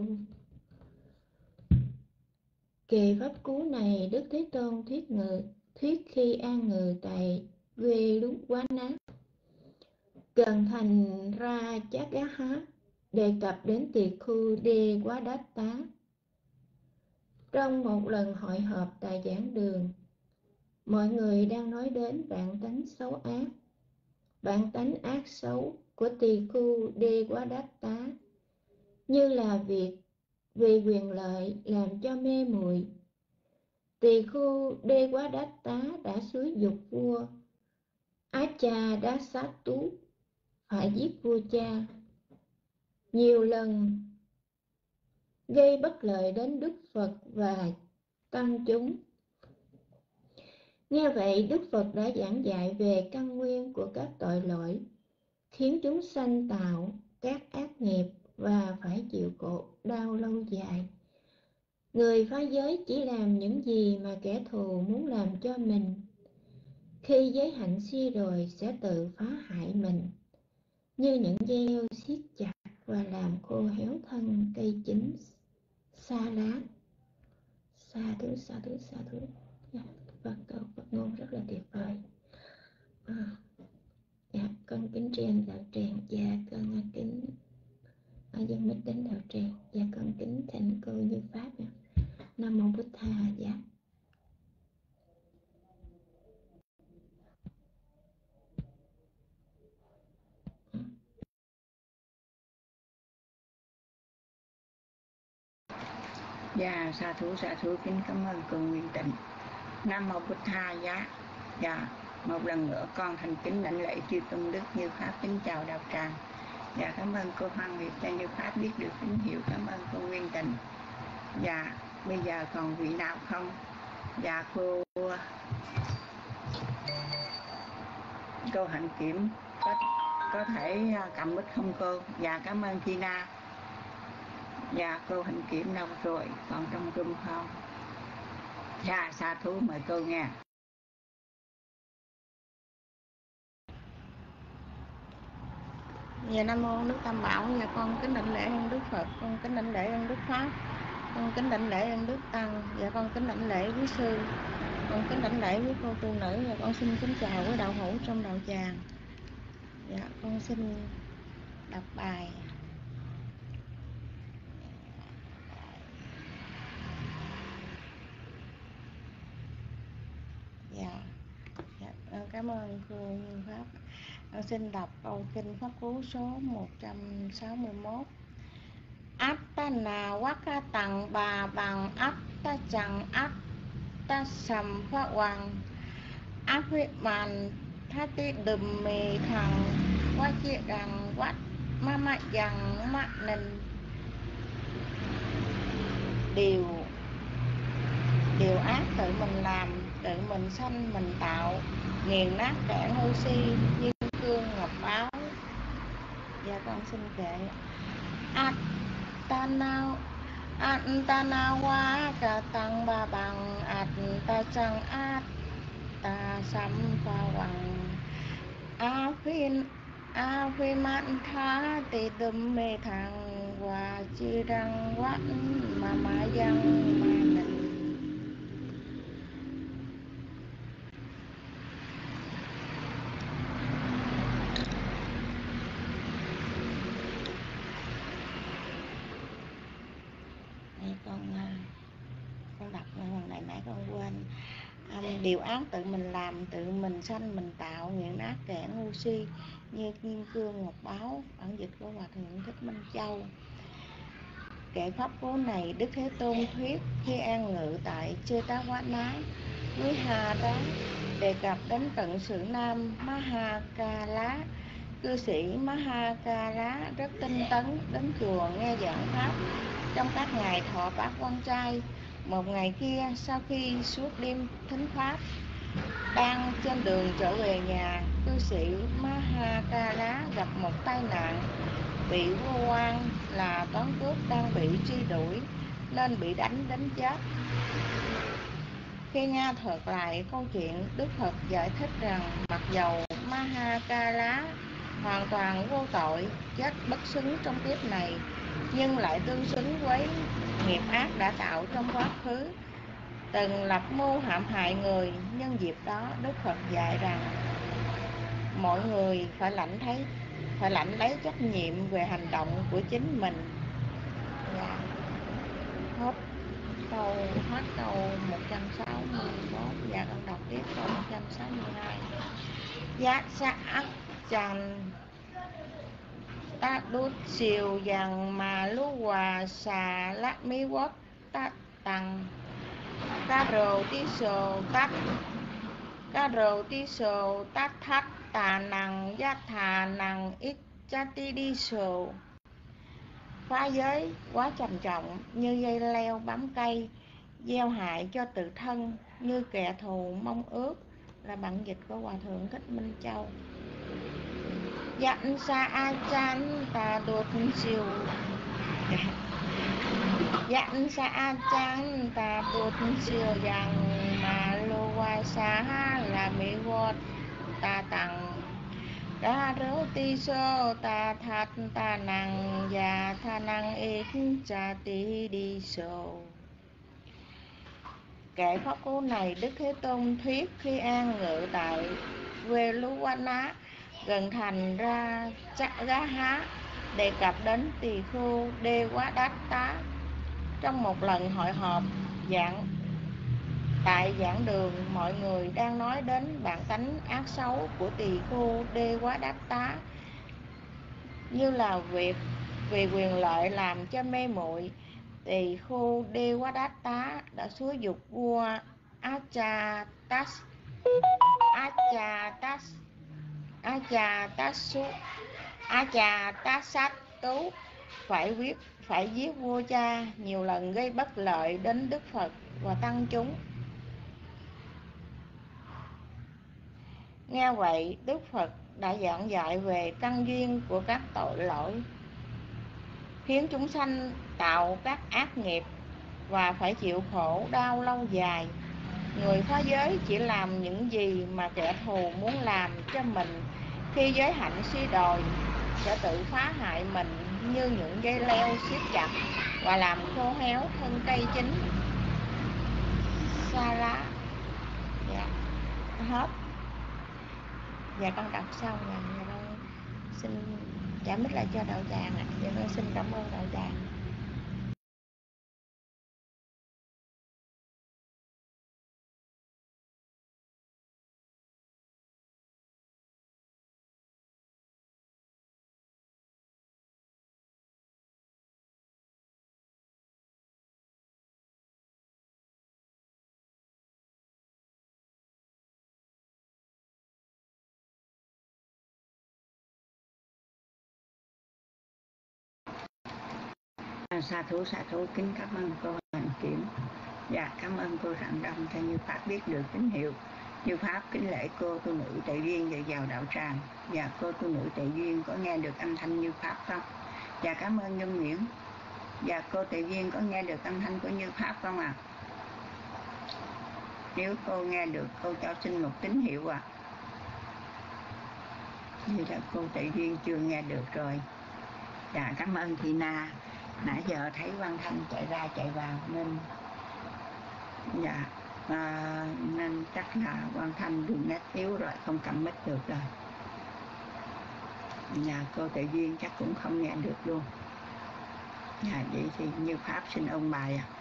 Kệ pháp cú này Đức Thế Tôn thuyết ngự thuyết khi an ngự tại Quê Lúc Quá Ná, gần thành Ra Chát Gá Hát, đề cập đến tỳ khu Đê Quá Đát Tá. Trong một lần hội họp tại giảng đường, mọi người đang nói đến bản tánh xấu ác, bản tánh ác xấu của tỳ khu Đê Quá Đát Tá, như là việc vì quyền lợi làm cho mê muội. Tỳ khu Đê Quá Đát Tá đã xúi dục vua Acha Đá Sát Tú phải giết vua cha, nhiều lần gây bất lợi đến Đức Phật và tăng chúng. Nghe vậy, Đức Phật đã giảng dạy về căn nguyên của các tội lỗi, khiến chúng sanh tạo các ác nghiệp và phải chịu khổ đau lâu dài. Người phá giới chỉ làm những gì mà kẻ thù muốn làm cho mình. Khi giới hạnh suy rồi sẽ tự phá hại mình, như những dây leo siết chặt và làm khô héo thân cây chín xa lá. Xa thứ, xa thứ, xa thứ. Phật câu Phật ngôn rất là tuyệt vời. À, dạ, con kính tri ân đạo tràng và con kính ở dân mít đến đạo tràng và con kính thỉnh cô Như Pháp. Nam mô Bụt Tha. Dạ.
Dạ, sa thú sa thú kính cảm ơn cô Nguyên Tịnh. Nam mô Bụt Tha. Dạ. Dạ, một lần nữa con thành kính đảnh lễ chư tôn đức Như Pháp, kính chào đạo tràng. Dạ, cảm ơn cô Hoàng Việt cho Như Pháp biết được tín hiệu. Cảm ơn cô Nguyên Tịnh. Dạ, bây giờ còn vị nào không? Dạ, cô Cô Hạnh Kiểm có, có thể cầm mic không cô? Dạ cảm ơn Tina. Dạ cô Hạnh Kiểm đâu rồi, còn trong room không? Dạ sa thú mời cô nha.
Dạ Nam mô Đức Tam Bảo. Dạ con kính đảnh lễ ơn Đức Phật, con kính đảnh lễ ơn Đức Pháp, con kính đảnh lễ ơn Đức Tăng. Dạ con kính đảnh lễ quý sư, con kính đảnh lễ quý cô tu nữ. Và con xin kính chào quý đạo hữu trong đạo tràng. Dạ con xin đọc bài. Dạ, dạ cảm ơn cô Như Pháp. Con xin đọc câu kinh Pháp Cú số một trăm sáu mươi mốt. Attana Wakatang Bà Bằng Attachang Attasam Phá Hoàng Áp huyết bàn Thá tí đùm mì thằng Quá chia đằng Quát má má dằng má nình. Điều Điều ác tự mình làm, tự mình sanh mình tạo, nghiền nát kẻ ngu si như cương ngọc báo. Dạ con xin kệ. Attana Attana wa cả tăng ba bằng Attachang Attasam Phá Hoàng A phiên A phi mạn thá tì đùm mê thằng Và chi răng quát mà mã dân mà nình. Con con đọc lần này nãy con quên. Um, điều ác tự mình làm, tự mình sanh mình tạo, nghiền nát kẻ ngu si như kim cương ngọc báo. Bản dịch của Hòa Thượng Thích Minh Châu. Kệ pháp cú này Đức Thế Tôn thuyết khi an ngự tại Chetavana Vihara, đề cập đến cận sự nam Mahakala. Cư sĩ Mahakala rất tinh tấn đến chùa nghe giảng pháp trong các ngày thọ bát quan trai. Một ngày kia, sau khi suốt đêm thính pháp, đang trên đường trở về nhà, cư sĩ Mahakala gặp một tai nạn. Vị vua quan là toán cướp đang bị truy đuổi nên bị đánh đến chết. Khi nghe thuật lại câu chuyện, Đức Phật giải thích rằng mặc dầu Mahakala hoàn toàn vô tội, chết bất xứng trong kiếp này, nhưng lại tương xứng với nghiệp ác đã tạo trong quá khứ, từng lập mưu hãm hại người. Nhân dịp đó, Đức Phật dạy rằng mọi người phải lãnh thấy phải lãnh lấy trách nhiệm về hành động của chính mình. Dạ. Hết câu hết câu một trăm sáu mươi mốt. Và con đọc tiếp câu một trăm sáu mươi hai. Giá sa ác chàn ta đút siêu dằng mà lú hòa xà lát mi quất ta tăng ca rồ tí sồ tát ca rồ tí sồ tát thắt tà năng giác thà năng ít cha ti đi sồ. Phá giới quá trầm trọng như dây leo bám cây, gieo hại cho tự thân như kẻ thù mong ước, là bản dịch của Hòa Thượng Thích Minh Châu. Dặn xa a chan ta đột siêu Dặn xa a chan ta đột siêu rằng mà lô qua xa là mỹ vọt ta tặng ra rớ ti sơ ta thắt ta năng và tha năng ít cha ti đi sô. Kệ pháp cú này Đức Thế Tôn thuyết khi an ngự tại Veluwana gần thành ra Ra Há, đề cập đến tỳ khưu Đê Quá Đát Tá. Trong một lần hội họp giảng tại giảng đường, mọi người đang nói đến bản tánh ác xấu của tỳ khưu Đê Quá Đát Tá, như là việc vì quyền lợi làm cho mê muội. Tỳ khưu Đê Quá Đát Tá đã xúi dục vua Achatas Achatas Achatassu Achatasattu phải quyết phải giết vua cha, nhiều lần gây bất lợi đến Đức Phật và tăng chúng. Nghe vậy, Đức Phật đã giảng dạy về căn duyên của các tội lỗi khiến chúng sanh tạo các ác nghiệp và phải chịu khổ đau lâu dài. Người phá giới chỉ làm những gì mà kẻ thù muốn làm cho mình. Khi giới hạnh suy đồi, sẽ tự phá hại mình như những dây leo siết chặt và làm khô héo thân cây chín. Sa lá. Dạ, hết. Dạ con đọc xong rồi. Dạ con xin trả mic lại cho đạo tràng ạ. Dạ con xin cảm ơn đạo tràng.
Sa thú sa thú kính cảm ơn cô Hành Kiểm. Dạ cảm ơn cô Rạng Đông theo Như Pháp biết được tín hiệu. Như Pháp kính lễ cô tu nữ Tệ Duyên dạy vào đạo tràng. Dạ cô tu nữ Tệ Duyên có nghe được âm thanh Như Pháp không? Dạ cảm ơn Nhân Nguyễn. Dạ cô Tệ Duyên có nghe được âm thanh của Như Pháp không ạ? À? Nếu cô nghe được cô cho xin một tín hiệu ạ. À. Như là cô Tệ Duyên chưa nghe được rồi. Dạ cảm ơn Thị Na. Nãy giờ thấy Quang Thanh chạy ra chạy vào nên dạ à, nên chắc là Quang Thanh đường nét yếu rồi, không cầm mic được rồi. Nhà cô Tự Duyên chắc cũng không nghe được luôn. Dạ vậy thì Như Pháp xin ôn bài ạ. À.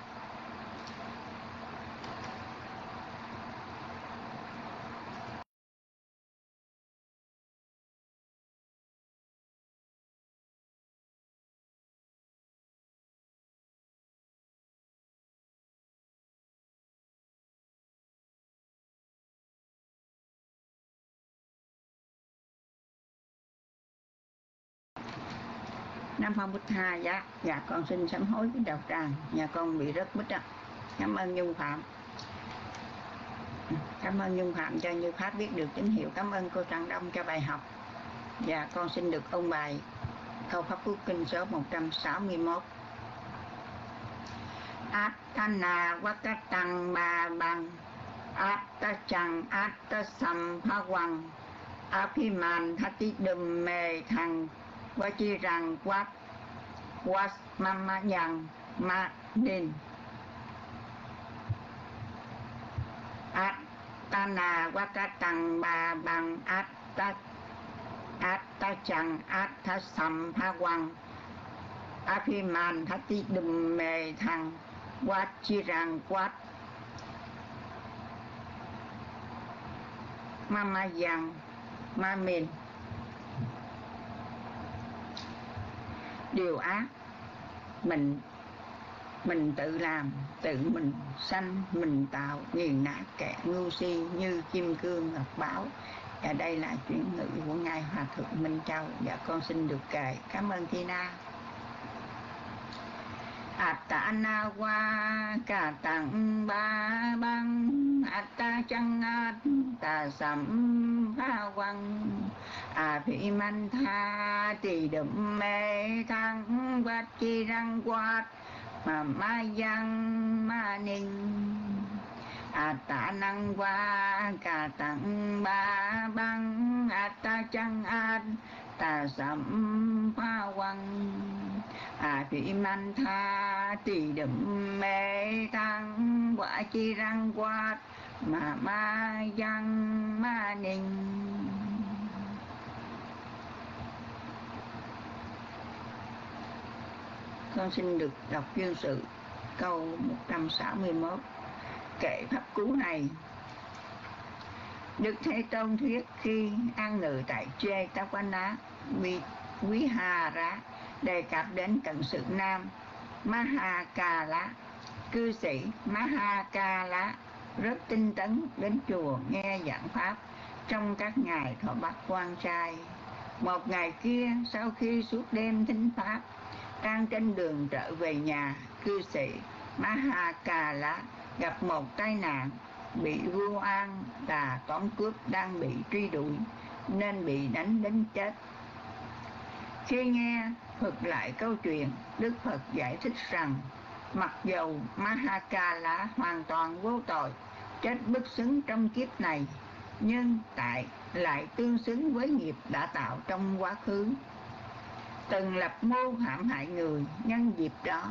Nam Mô Bụt Tha. Dạ, dạ con xin sám hối với đạo tràng, nhà con bị rớt mic ạ. Cảm ơn Nhung Phạm. Cảm ơn Nhung Phạm cho Như Pháp biết được tín hiệu. Cảm ơn cô Tràng Đông cho bài học. Dạ con xin được ôn bài câu Pháp Cú Kinh số một trăm sáu mươi mốt. Attana Vakatang Ba Bang Attachang Attasam Phawang Aphiman Thati Đùm Mê Thằng Vachirang Quát Quát Mama Yang Ma Ninh Attana Vakatang Ba Bang Attach Attachang Attasam Phawang Aphiman Thati Đùm Mê Thằng Vachirang Quát Mama Yang Ma Min. Điều ác mình mình tự làm, tự mình sanh, mình tạo, nghiền nát kẻ ngu si như kim cương ngọc báo. Và đây là chuyển ngữ của Ngài Hòa Thượng Minh Châu. Và con xin được kể. Cảm ơn Tina. Attana wa cả tặng ba băng atta chăng atta sắm pha quăng à phỉ man tha tỳ đậm mê thăng quát chi răng quát mà ma yang ma ninh atta năng wa cả tặng ba băng atta chăng atta sắm pha quăng à phỉ man tha tỳ đậm mê thăng quả chi răng quát mà ma yang ma ninh. Con xin được đọc chuyên sự câu một trăm sáu mươi mốt. Kệ pháp cú này, Đức Thế Tôn thuyết khi an ngự tại Jetavana Quý Hà Rá, đề cập đến cận sự nam Mahakala. Cư sĩ Mahakala rất tinh tấn đến chùa nghe giảng pháp trong các ngày thọ bát quan trai. Một ngày kia, sau khi suốt đêm thính pháp, đang trên đường trở về nhà, cư sĩ Mahakala gặp một tai nạn. bị vua An Tà toán cướp đang bị truy đuổi nên bị đánh đến chết. Khi nghe thuật lại câu chuyện, Đức Phật giải thích rằng mặc dầu Mahakala hoàn toàn vô tội, chết bất xứng trong kiếp này, nhưng tại lại tương xứng với nghiệp đã tạo trong quá khứ, từng lập mưu hãm hại người. Nhân dịp đó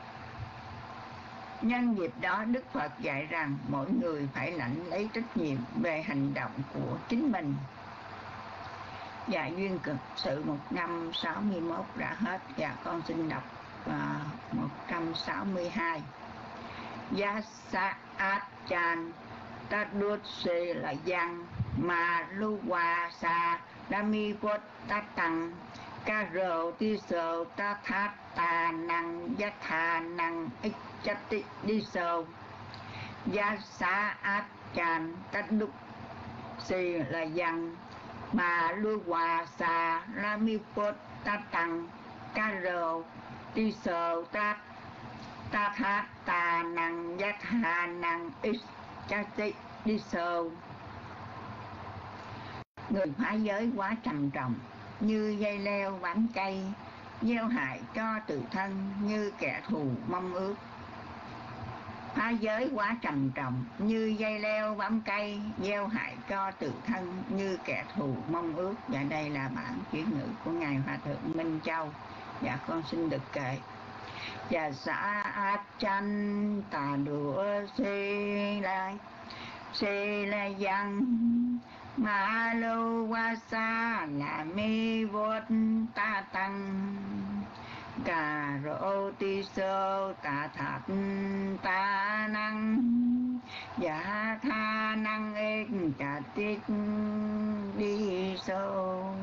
Nhân dịp đó Đức Phật dạy rằng mỗi người phải lãnh lấy trách nhiệm về hành động của chính mình. Dạ, duyên cực sự một trăm sáu mươi mốt đã hết. Dạ, con xin đọc uh, một trăm sáu mươi hai. Yasa Achan ta đốt xê là giang mà lưu hòa sa đami vốt ta tăng ca rồ ti sơ ta thát ta năng giác thà năng ích chất tị đi sơ. Yasa Achan ta đốt xê là giang mà lưu hòa sa đami vốt ta tăng ca rồ ti sơ ta ta thát ta năng giác thà năng ích chất tị đi sơ. Người phá giới quá trầm trọng như dây leo bám cây, gieo hại cho tự thân như kẻ thù mong ước. Phá giới quá trầm trọng như dây leo bám cây, gieo hại cho tự thân như kẻ thù mong ước. Và đây là bản chuyển ngữ của Ngài Hòa Thượng Minh Châu. Dạ, con xin được kệ. Và xã Achan tà đũa xê la xê la giang ma lô wa sa là mi vốt ta tăng cà rô ti sơ ta thạt ta năng giả tha năng ếch chà tích đi sâu.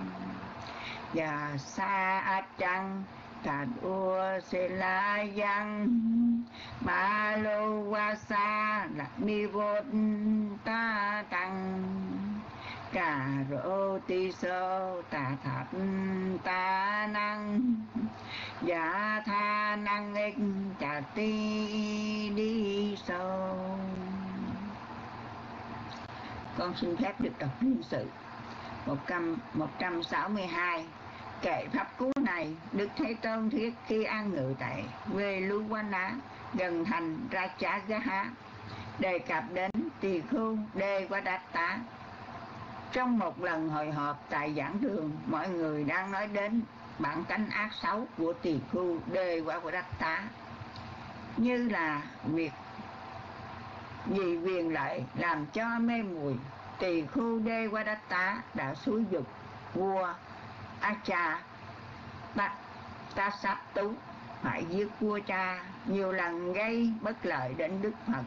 Và sa a chăng ta đua xê la giang ma lô wa sa là mi vốt ta tăng cà rô ti sơ ta thạt ta năng giả tha năng ích chà ti đi sâu. Con xin phép được đọc liên sự một trăm sáu mươi hai. Kệ pháp cú này, Đức Thế Tôn thuyết khi an ngự tại Veluwana gần thành Rajagaha, đề cập đến tỳ khưu Devadatta. Trong một lần hội họp tại giảng đường, mọi người đang nói đến bản tánh ác xấu của tỳ khưu Devadatta, như là việc vì quyền lợi làm cho mê muội. Tỳ khưu Devadatta đã xúi giục vua Acha ta sắp tú phải giết vua cha, nhiều lần gây bất lợi đến Đức Phật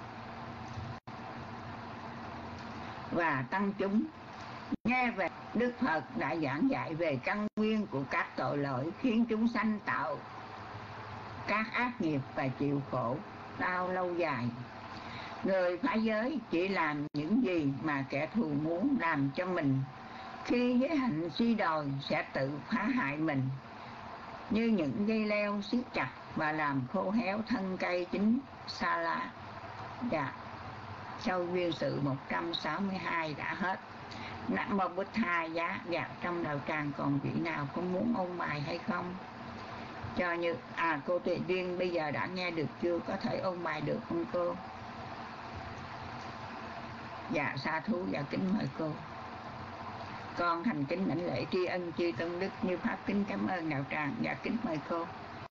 và tăng chúng. Nghe về Đức Phật đã giảng dạy về căn nguyên của các tội lỗi khiến chúng sanh tạo các ác nghiệp và chịu khổ đau lâu dài. Người phá giới chỉ làm những gì mà kẻ thù muốn làm cho mình. Khi giới hạnh suy đồi sẽ tự phá hại mình, như những dây leo siết chặt và làm khô héo thân cây chính sa la. Dạ, sau duyên sự một trăm sáu mươi hai đã hết. Nam mô Bụt Tha Giá. Dạ, trong đạo tràng còn vị nào có muốn ôn bài hay không? Cho như à cô Tuệ Duyên bây giờ đã nghe được chưa? Có thể ôn bài được không cô? Dạ, sa thú. Dạ, kính mời cô. Con thành kính đảnh lễ tri ân chư tôn đức như pháp kính cảm ơn đạo tràng. Dạ, kính mời cô.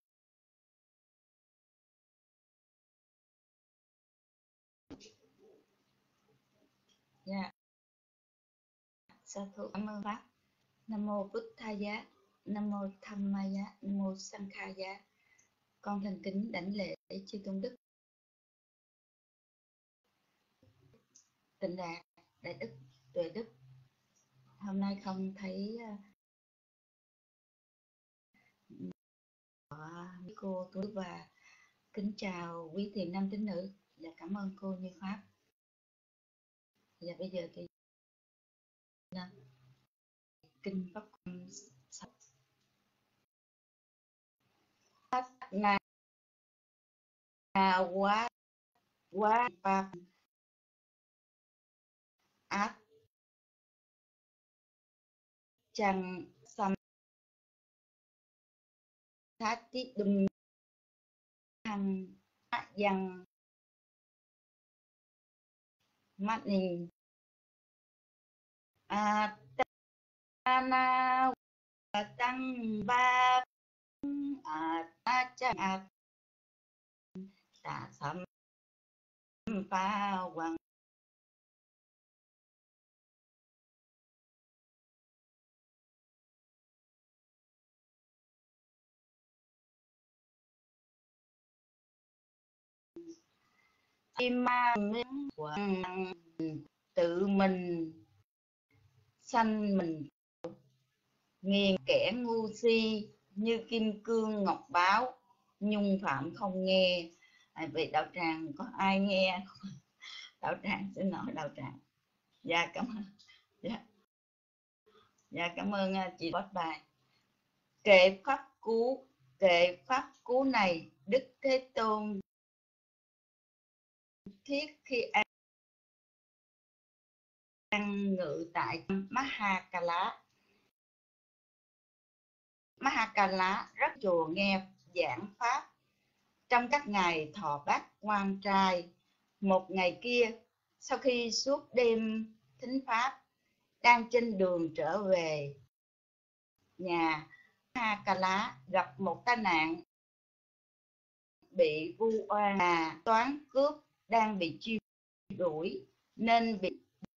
Dạ, sa thú cảm ơn pháp. Nam mô Bụt Tha Giá, Nam mô Tham Ma Giá, Nam mô Sang Kha Giá. Con thành kính đảnh lễ chư tôn đức Tịnh Đạt, Đại Đức, Tuệ Đức. Hôm nay không thấy uh, cô tôi và kính chào quý thiền nam tín nữ. Và cảm ơn cô như pháp. Và bây giờ thì kinh pháp pháp na quá quá pháp ác chăng sam thát tí đùm hằng yang mắt nhìn a ta na tăng ba a ta cha a ta sam pa hoàng ma minh hoàng tự mình sanh mình nghiền kẻ ngu si như kim cương ngọc báo nhung phạm không nghe. À, vậy đạo tràng có ai nghe không? Đạo tràng xin lỗi đạo tràng. Dạ cảm ơn. Dạ, dạ cảm ơn chị post bài. Kệ pháp cú, kệ pháp cú này Đức Thế Tôn thiết khi an ngự tại Mahakala. Mahakala rất chùa nghe giảng pháp trong các ngày thọ bát quan trai. Một ngày kia, sau khi suốt đêm thính pháp, đang trên đường trở về nhà, Mahakala gặp một tai nạn, bị vu oan là toán cướp đang bị truy đuổi nên bị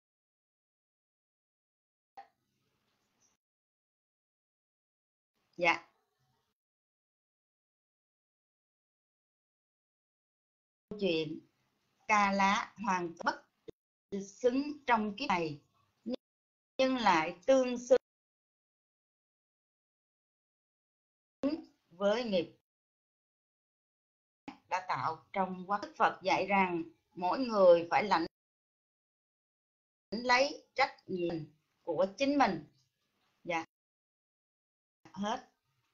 dạ chuyện Ca Lá hoàn bất xứng trong kiếp này nhưng lại tương xứng với nghiệp đã tạo trong quá khứ. Phật dạy rằng mỗi người phải lãnh lấy trách nhiệm của chính mình. Dạ hết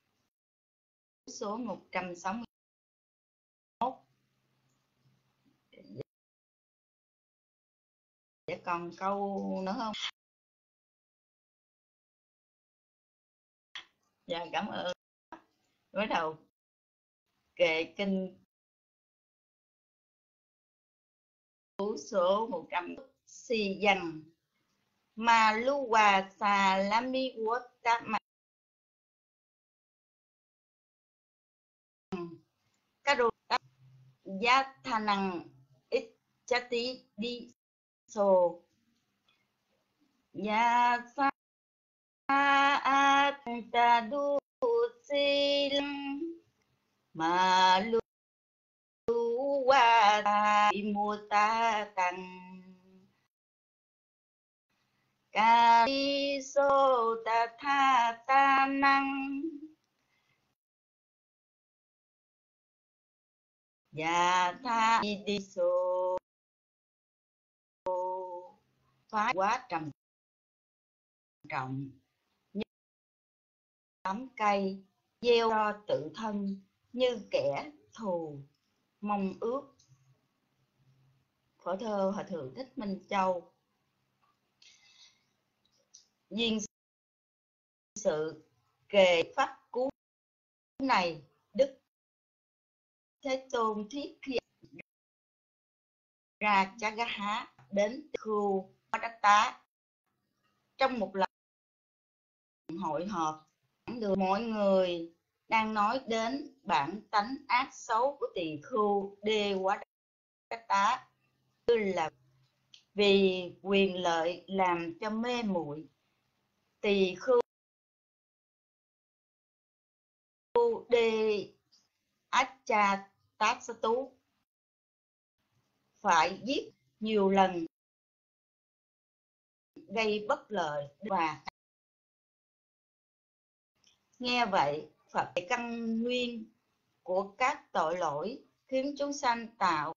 số một trăm sáu mươi mốt. Dạ còn câu nữa không? Dạ cảm ơn. Bắt đầu kệ kinh số một trăm si dần mà lưu hòa xà la mi quốc ta mà các đồ giá thà năng ít chá tí đi sổ giá sa a ta đu si mà lưu hòa ta mua ta tăng ca đi sô ta tha ta năng và tha đi sô phá quá trầm trọng như tắm cây gieo cho tự thân như kẻ thù mong ước. Phổ thơ Hòa Thượng Thích Minh Châu. Duyên sự kệ pháp cú này Đức Thế Tôn thiết khi ra Chagaha đến khu Tá trong một lần hội họp được mọi người đang nói đến bản tánh ác xấu của tỳ khưu Đê Quá Tá như là vì quyền lợi làm cho mê muội. Tỳ khưu Đê Acha Tát Sa Tú phải giết nhiều lần gây bất lợi và nghe vậy Phật căn nguyên của các tội lỗi khiến chúng sanh tạo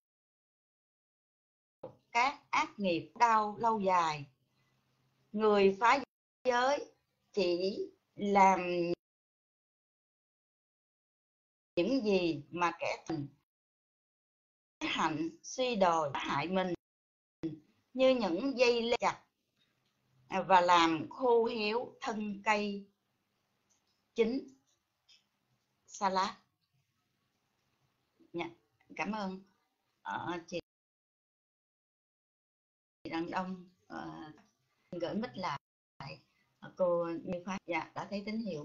các ác nghiệp đau lâu dài. Người phá giới chỉ làm những gì mà kẻ tình hạnh suy đồi hại mình như những dây leo chặt và làm khô héo thân cây chín salad. Dạ, cảm ơn uh, chị Đăng Đông uh, gửi mic lại uh, cô Như Pháp. Dạ, đã thấy tín hiệu.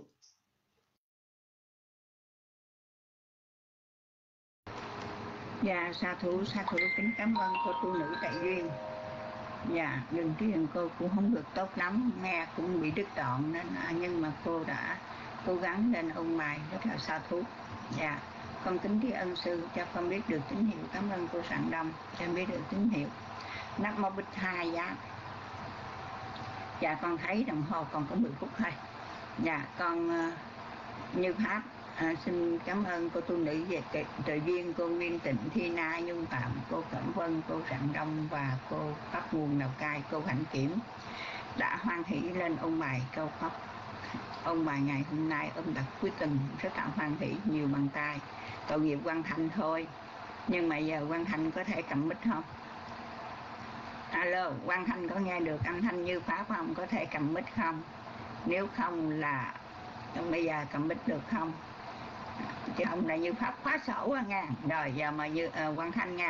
Dạ, sa thủ sa thủ kính cảm ơn cô tu nữ Đại Duyên. Dạ, nhưng tiếng cô cũng không được tốt lắm, nghe cũng bị đứt đoạn nên nhưng mà cô đã cố gắng lên ôn bài rất là sa thú. Dạ, con kính tri ân sư cho con biết được tín hiệu. Cảm ơn cô Sạng Đông cho biết được tín hiệu. Nam mô Bích Tha Giá. Dạ, con thấy đồng hồ còn có mười phút thôi. Dạ, con uh, Như Pháp à, xin cảm ơn cô tu nữ về trợ duyên, cô Nguyên Tịnh, Thi Na, Nhung Phạm, cô Cẩm Vân, cô Rạng Đông và cô Pháp Nguồn Lào Cai, cô Hạnh Kiểm đã hoan hỷ lên ôn bài câu Pháp. Ôn bài ngày hôm nay ôm đặt cuối tuần rất là hoan hỷ, nhiều bàn tay. Tội nghiệp Quang Thanh thôi, nhưng mà giờ Quang Thanh có thể cầm mic không? Alo, Quang Thanh có nghe được âm thanh Như Pháp không? Có thể cầm mic không? Nếu không là bây giờ cầm mic được không? Chứ không là Như Pháp khóa sổ á nha. Rồi giờ mà như uh, Quang Thanh nha.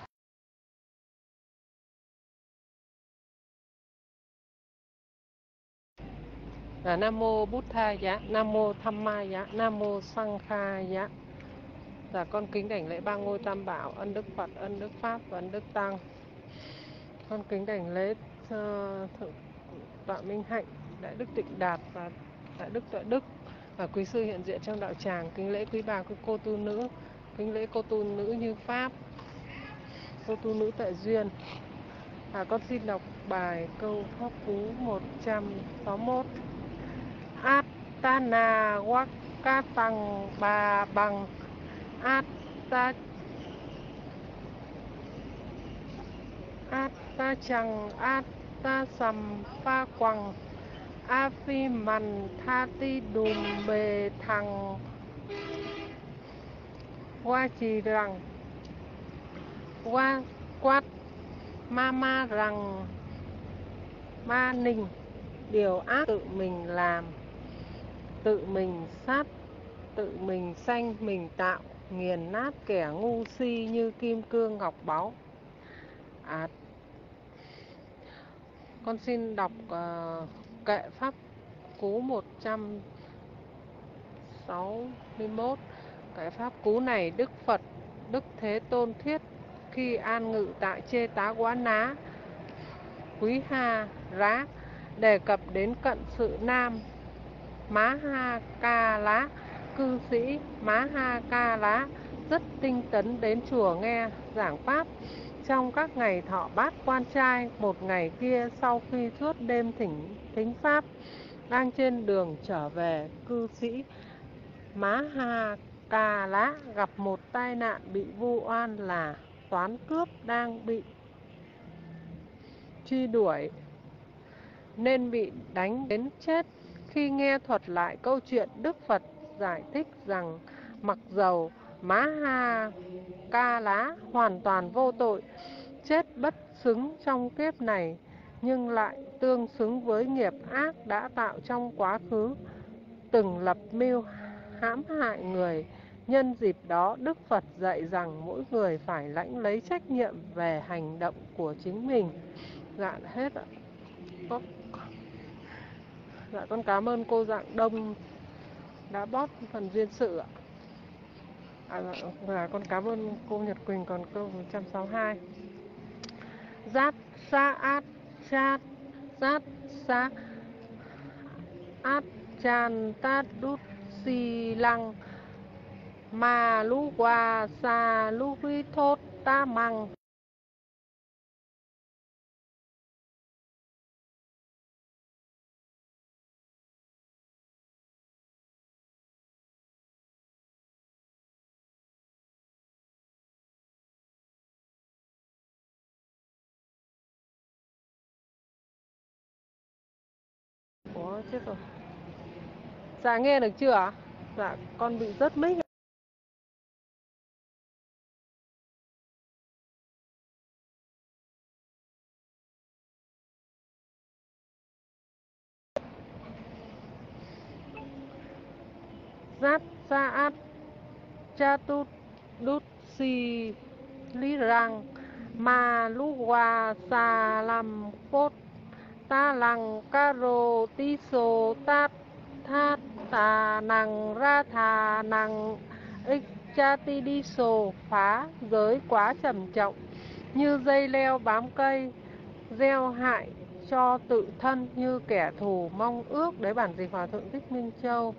À, Nam mô Bút Tha Giá, Nam mô Tham Ma Giá, Nam mô Sang Kha Giá. Dạ, con kính đảnh lễ ba ngôi Tam Bảo, ân Đức Phật, ân Đức Pháp và ân Đức Tăng. Con kính đảnh lễ uh, thượng tọa Minh Hạnh, đại đức Tịnh Đạt và đại đức Tuệ Đức và quý sư hiện diện trong đạo tràng. Kính lễ quý bà, quý cô tu nữ, kính lễ cô tu nữ Như Pháp, cô tu nữ Tuệ Duyên. À, con xin đọc bài câu pháp cú một trăm sáu mươi mốt. Atana Wakatang Ba Bằng Atta Atta Chang Atta Sam Pha Quang Afi Man Thati Đùm Bề Thằng Qua Trì Rằng Qua Quát Ma Ma Rằng Ma Ninh. Điều ác tự mình làm, tự mình sát, tự mình sanh mình tạo, nghiền nát kẻ ngu si như kim cương ngọc báu. À, con xin đọc uh, kệ pháp cú một trăm sáu mươi mốt. Kệ pháp cú này Đức Phật Đức Thế Tôn thuyết khi an ngự tại Chê Tá Quá Ná Quý Ha Rá, đề cập đến cận sự nam Má Ha Ca Lá. Cư sĩ Má Ha Ca Lá rất tinh tấn đến chùa nghe giảng pháp. Trong các ngày thọ bát quan trai, một ngày kia sau khi suốt đêm thỉnh thính pháp, đang trên đường trở về, cư sĩ Má Ha Ca Lá gặp một tai nạn bị vu oan là toán cướp đang bị truy đuổi nên bị đánh đến chết. Khi nghe thuật lại câu chuyện, Đức Phật giải thích rằng mặc dầu Má Ha Ca Lá hoàn toàn vô tội, chết bất xứng trong kiếp này, nhưng lại tương xứng với nghiệp ác đã tạo trong quá khứ, từng lập mưu hãm hại người. Nhân dịp đó, Đức Phật dạy rằng mỗi người phải lãnh lấy trách nhiệm về hành động của chính mình. Dạ hết ạ. Có... Dạ con cảm ơn cô Dạng Đông đã bóp phần duyên sự ạ. À, dạ, con cảm ơn cô Nhật Quỳnh. Còn câu một trăm sáu mươi hai. Giát sa át chát giát sa át chan tát đút si lăng mà lu qua sa lu huy thốt ta măng. Ủa chết rồi. Dạ nghe được chưa ạ? Dạ con bị rớt mic. Zat Saat Chatut Đút Si Lý Răng Ma Lu Hoa Sa Lam Phốt Ta Lăng Ca Rô Tí Sô Tát Thát Tà Năng Ra Thà Năng Ích Cha Ti Đi Sô. Phá giới quá trầm trọng như dây leo bám cây, gieo hại cho tự thân như kẻ thù mong ước. Đấy bản dịch Hòa Thượng Thích Minh Châu.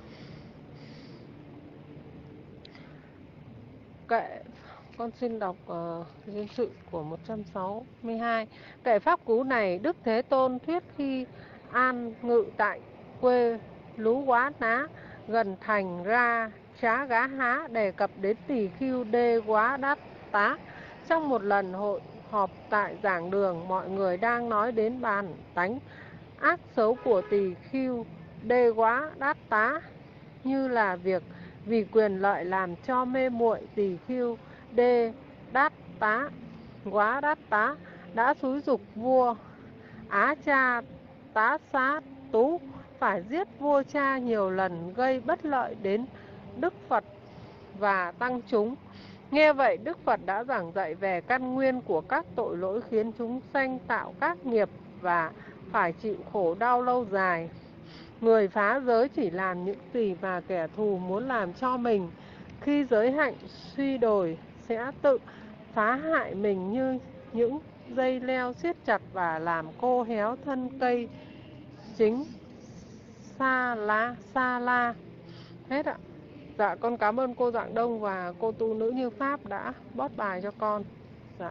Kệ con xin đọc uh, duyên sự của một trăm sáu mươi hai. Kệ pháp cú này Đức Thế Tôn thuyết khi an ngự tại quê Lú Quá Ná gần thành Ra Trá Gá Há, đề cập đến Tỳ Khưu Đê Quá Đát Tá. Trong một lần hội họp tại giảng đường, mọi người đang nói đến bản tánh ác xấu của Tỳ Khưu Đê Quá Đát Tá, như là việc vì quyền lợi làm cho mê muội. Tỳ Khưu Đê Đát Tá Quá Đát Tá đã xúi giục vua Á Cha Tá Xá Tú phải giết vua cha nhiều lần, gây bất lợi đến Đức Phật và tăng chúng. Nghe vậy, Đức Phật đã giảng dạy về căn nguyên của các tội lỗi khiến chúng sanh tạo các nghiệp và phải chịu khổ đau lâu dài. Người phá giới chỉ làm những gì mà kẻ thù muốn làm cho mình. Khi giới hạnh suy đồi, sẽ tự phá hại mình như những dây leo siết chặt và làm khô héo thân cây chính sa lá sa la. Hết ạ. Dạ, con cảm ơn cô Dạng Đông và cô tu nữ Như Pháp đã bót bài cho con. Dạ.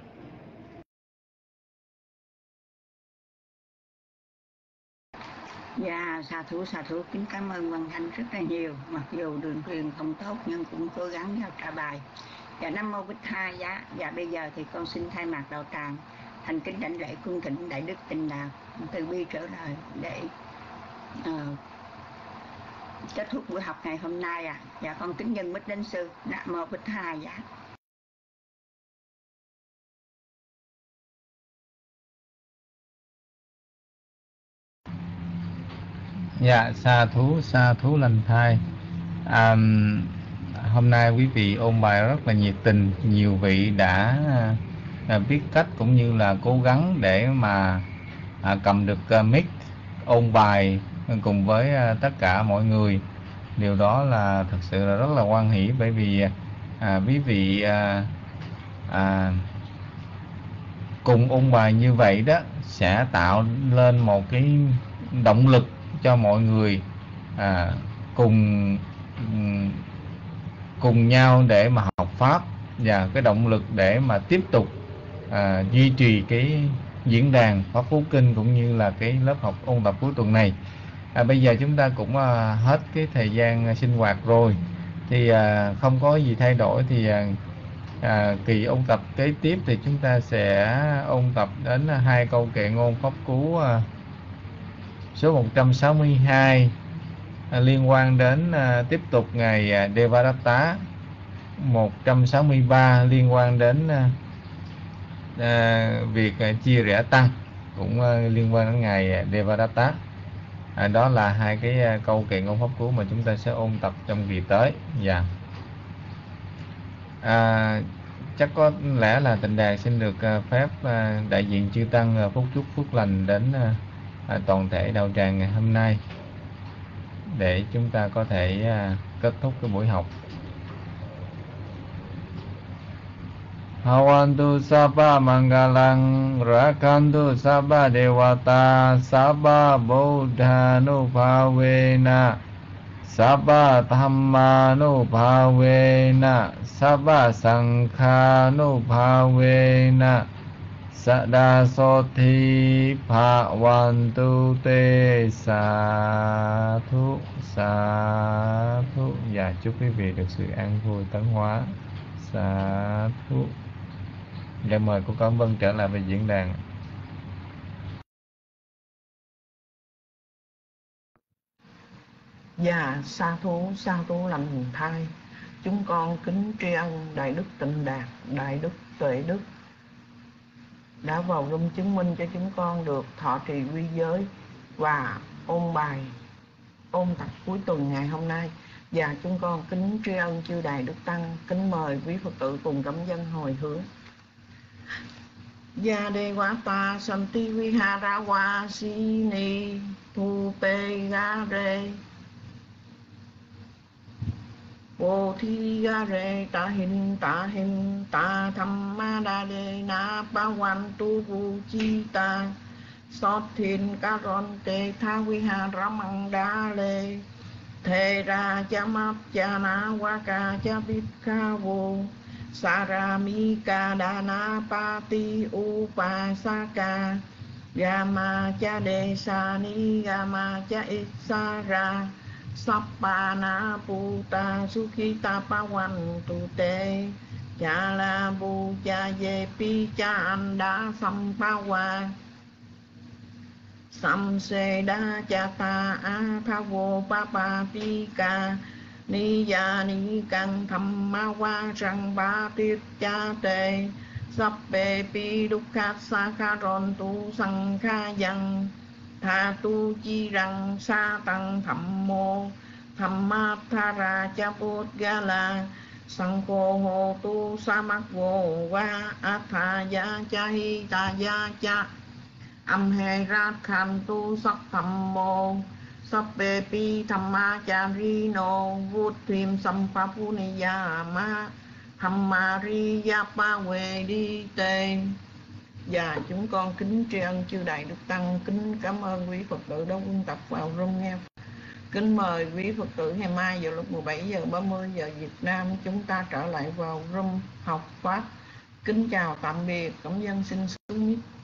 Dạ, xà thủ xà thủ kính cảm ơn Văn Thanh rất là nhiều. Mặc dù đường truyền không tốt nhưng cũng cố gắng giao trả bài. Dạ, Nam Mô Bích Tha Giá. Dạ, bây giờ thì con xin thay mặt đạo tràng thành kính đảnh lễ cung thỉnh Đại Đức Tịnh Đạt từ bi trở lời để uh, kết thúc buổi học ngày hôm nay ạ. À. Dạ, con kính dân Bích Đến Sư. Nam Mô Bích Tha Giá.
Dạ, sa thú sa thú lành thai. À, hôm nay quý vị ôn bài rất là nhiệt tình, nhiều vị đã à, biết cách cũng như là cố gắng để mà à, cầm được uh, mic ôn bài cùng với uh, tất cả mọi người. Điều đó là thật sự là rất là hoan hỷ, bởi vì à, quý vị à, à, cùng ôn bài như vậy đó sẽ tạo lên một cái động lực cho mọi người à, cùng cùng nhau để mà học pháp, và cái động lực để mà tiếp tục à, duy trì cái diễn đàn Pháp Phú Kinh cũng như là cái lớp học ôn tập cuối tuần này. À, bây giờ chúng ta cũng à, hết cái thời gian sinh hoạt rồi, thì à, không có gì thay đổi, thì à, à, kỳ ôn tập kế tiếp thì chúng ta sẽ ôn tập đến hai câu kệ ngôn pháp cú à, số một trăm sáu mươi hai à, liên quan đến à, tiếp tục ngày à, Devadatta, một trăm sáu mươi ba liên quan đến à, à, việc à, chia rẽ tăng, cũng à, liên quan đến ngày à, Devadatta. À, đó là hai cái à, câu kệ ngôn pháp cú mà chúng ta sẽ ôn tập trong kỳ tới. Dạ. À, chắc có lẽ là Tịnh Đàn xin được à, phép à, đại diện chư tăng à, phúc chúc phước lành đến à, à, toàn thể đạo tràng ngày hôm nay, để chúng ta có thể à, kết thúc cái buổi học. Havantu sabba mangalang rakantu sabba devata sabba buddhanupavena sabba dhammanupavena sabba sankhanupavena sada soti bhavantu te sa thu sa thu. Và chúc quý vị được sự an vui tấn hóa. Sa thu. Dạ, mời cô Cẩm Vân trở lại về diễn đàn.
Dạ, sa thú sa thú lành thai. Chúng con kính tri ân Đại Đức Tịnh Đạt, Đại Đức Tuệ Đức đã vào room chứng minh cho chúng con được thọ trì quy giới và ôn bài ôn tập cuối tuần ngày hôm nay. Dạ chúng con kính tri ân chư Đại Đức Tăng, kính mời quý Phật tử cùng cảm dân hồi hướng. Gia đề quá ta santi vihara wa sini thu pe ga re Bồ thi ga re ta hin ta hin ta tham ma đa đề na ba quan tu vu chi ta sót thiên ca ron tê tha vihara mang đa lê thề ra cha map cha na wa ca cha bít ca vô Saramika Dana Pati Upasaka Yama Cha Desani Yama Cha Isara Sappana Puta Sukhita Pawan Tute Chala Bu Cha Yepi Cha Anda Sampawa Samseda Chata Athavo Papatika Ni ya ni căn tham ma wa sang ba tiết cha tề sắp bề pi đúc khát sa kha ron tu sang kha yang tha tu chi răng sa tăng thầm mô thầm ma tha ra cha bút ga la sang cô hồ tu sa mắc vô wa a tha ya cha hi ta ya cha âm he ra kham tu sắc thầm mô Sappe pi thamma charino vuthim sampapuniya thammariya pa về đi tê. Và chúng con kính tri ân chư Đại Đức Tăng, kính cảm ơn quý Phật tử đã quân tập vào room nghe. Kính mời quý Phật tử ngày mai vào lúc mười bảy giờ ba mươi giờ Việt Nam chúng ta trở lại vào room học Pháp. Kính chào tạm biệt, cảm ơn xin xuống mic.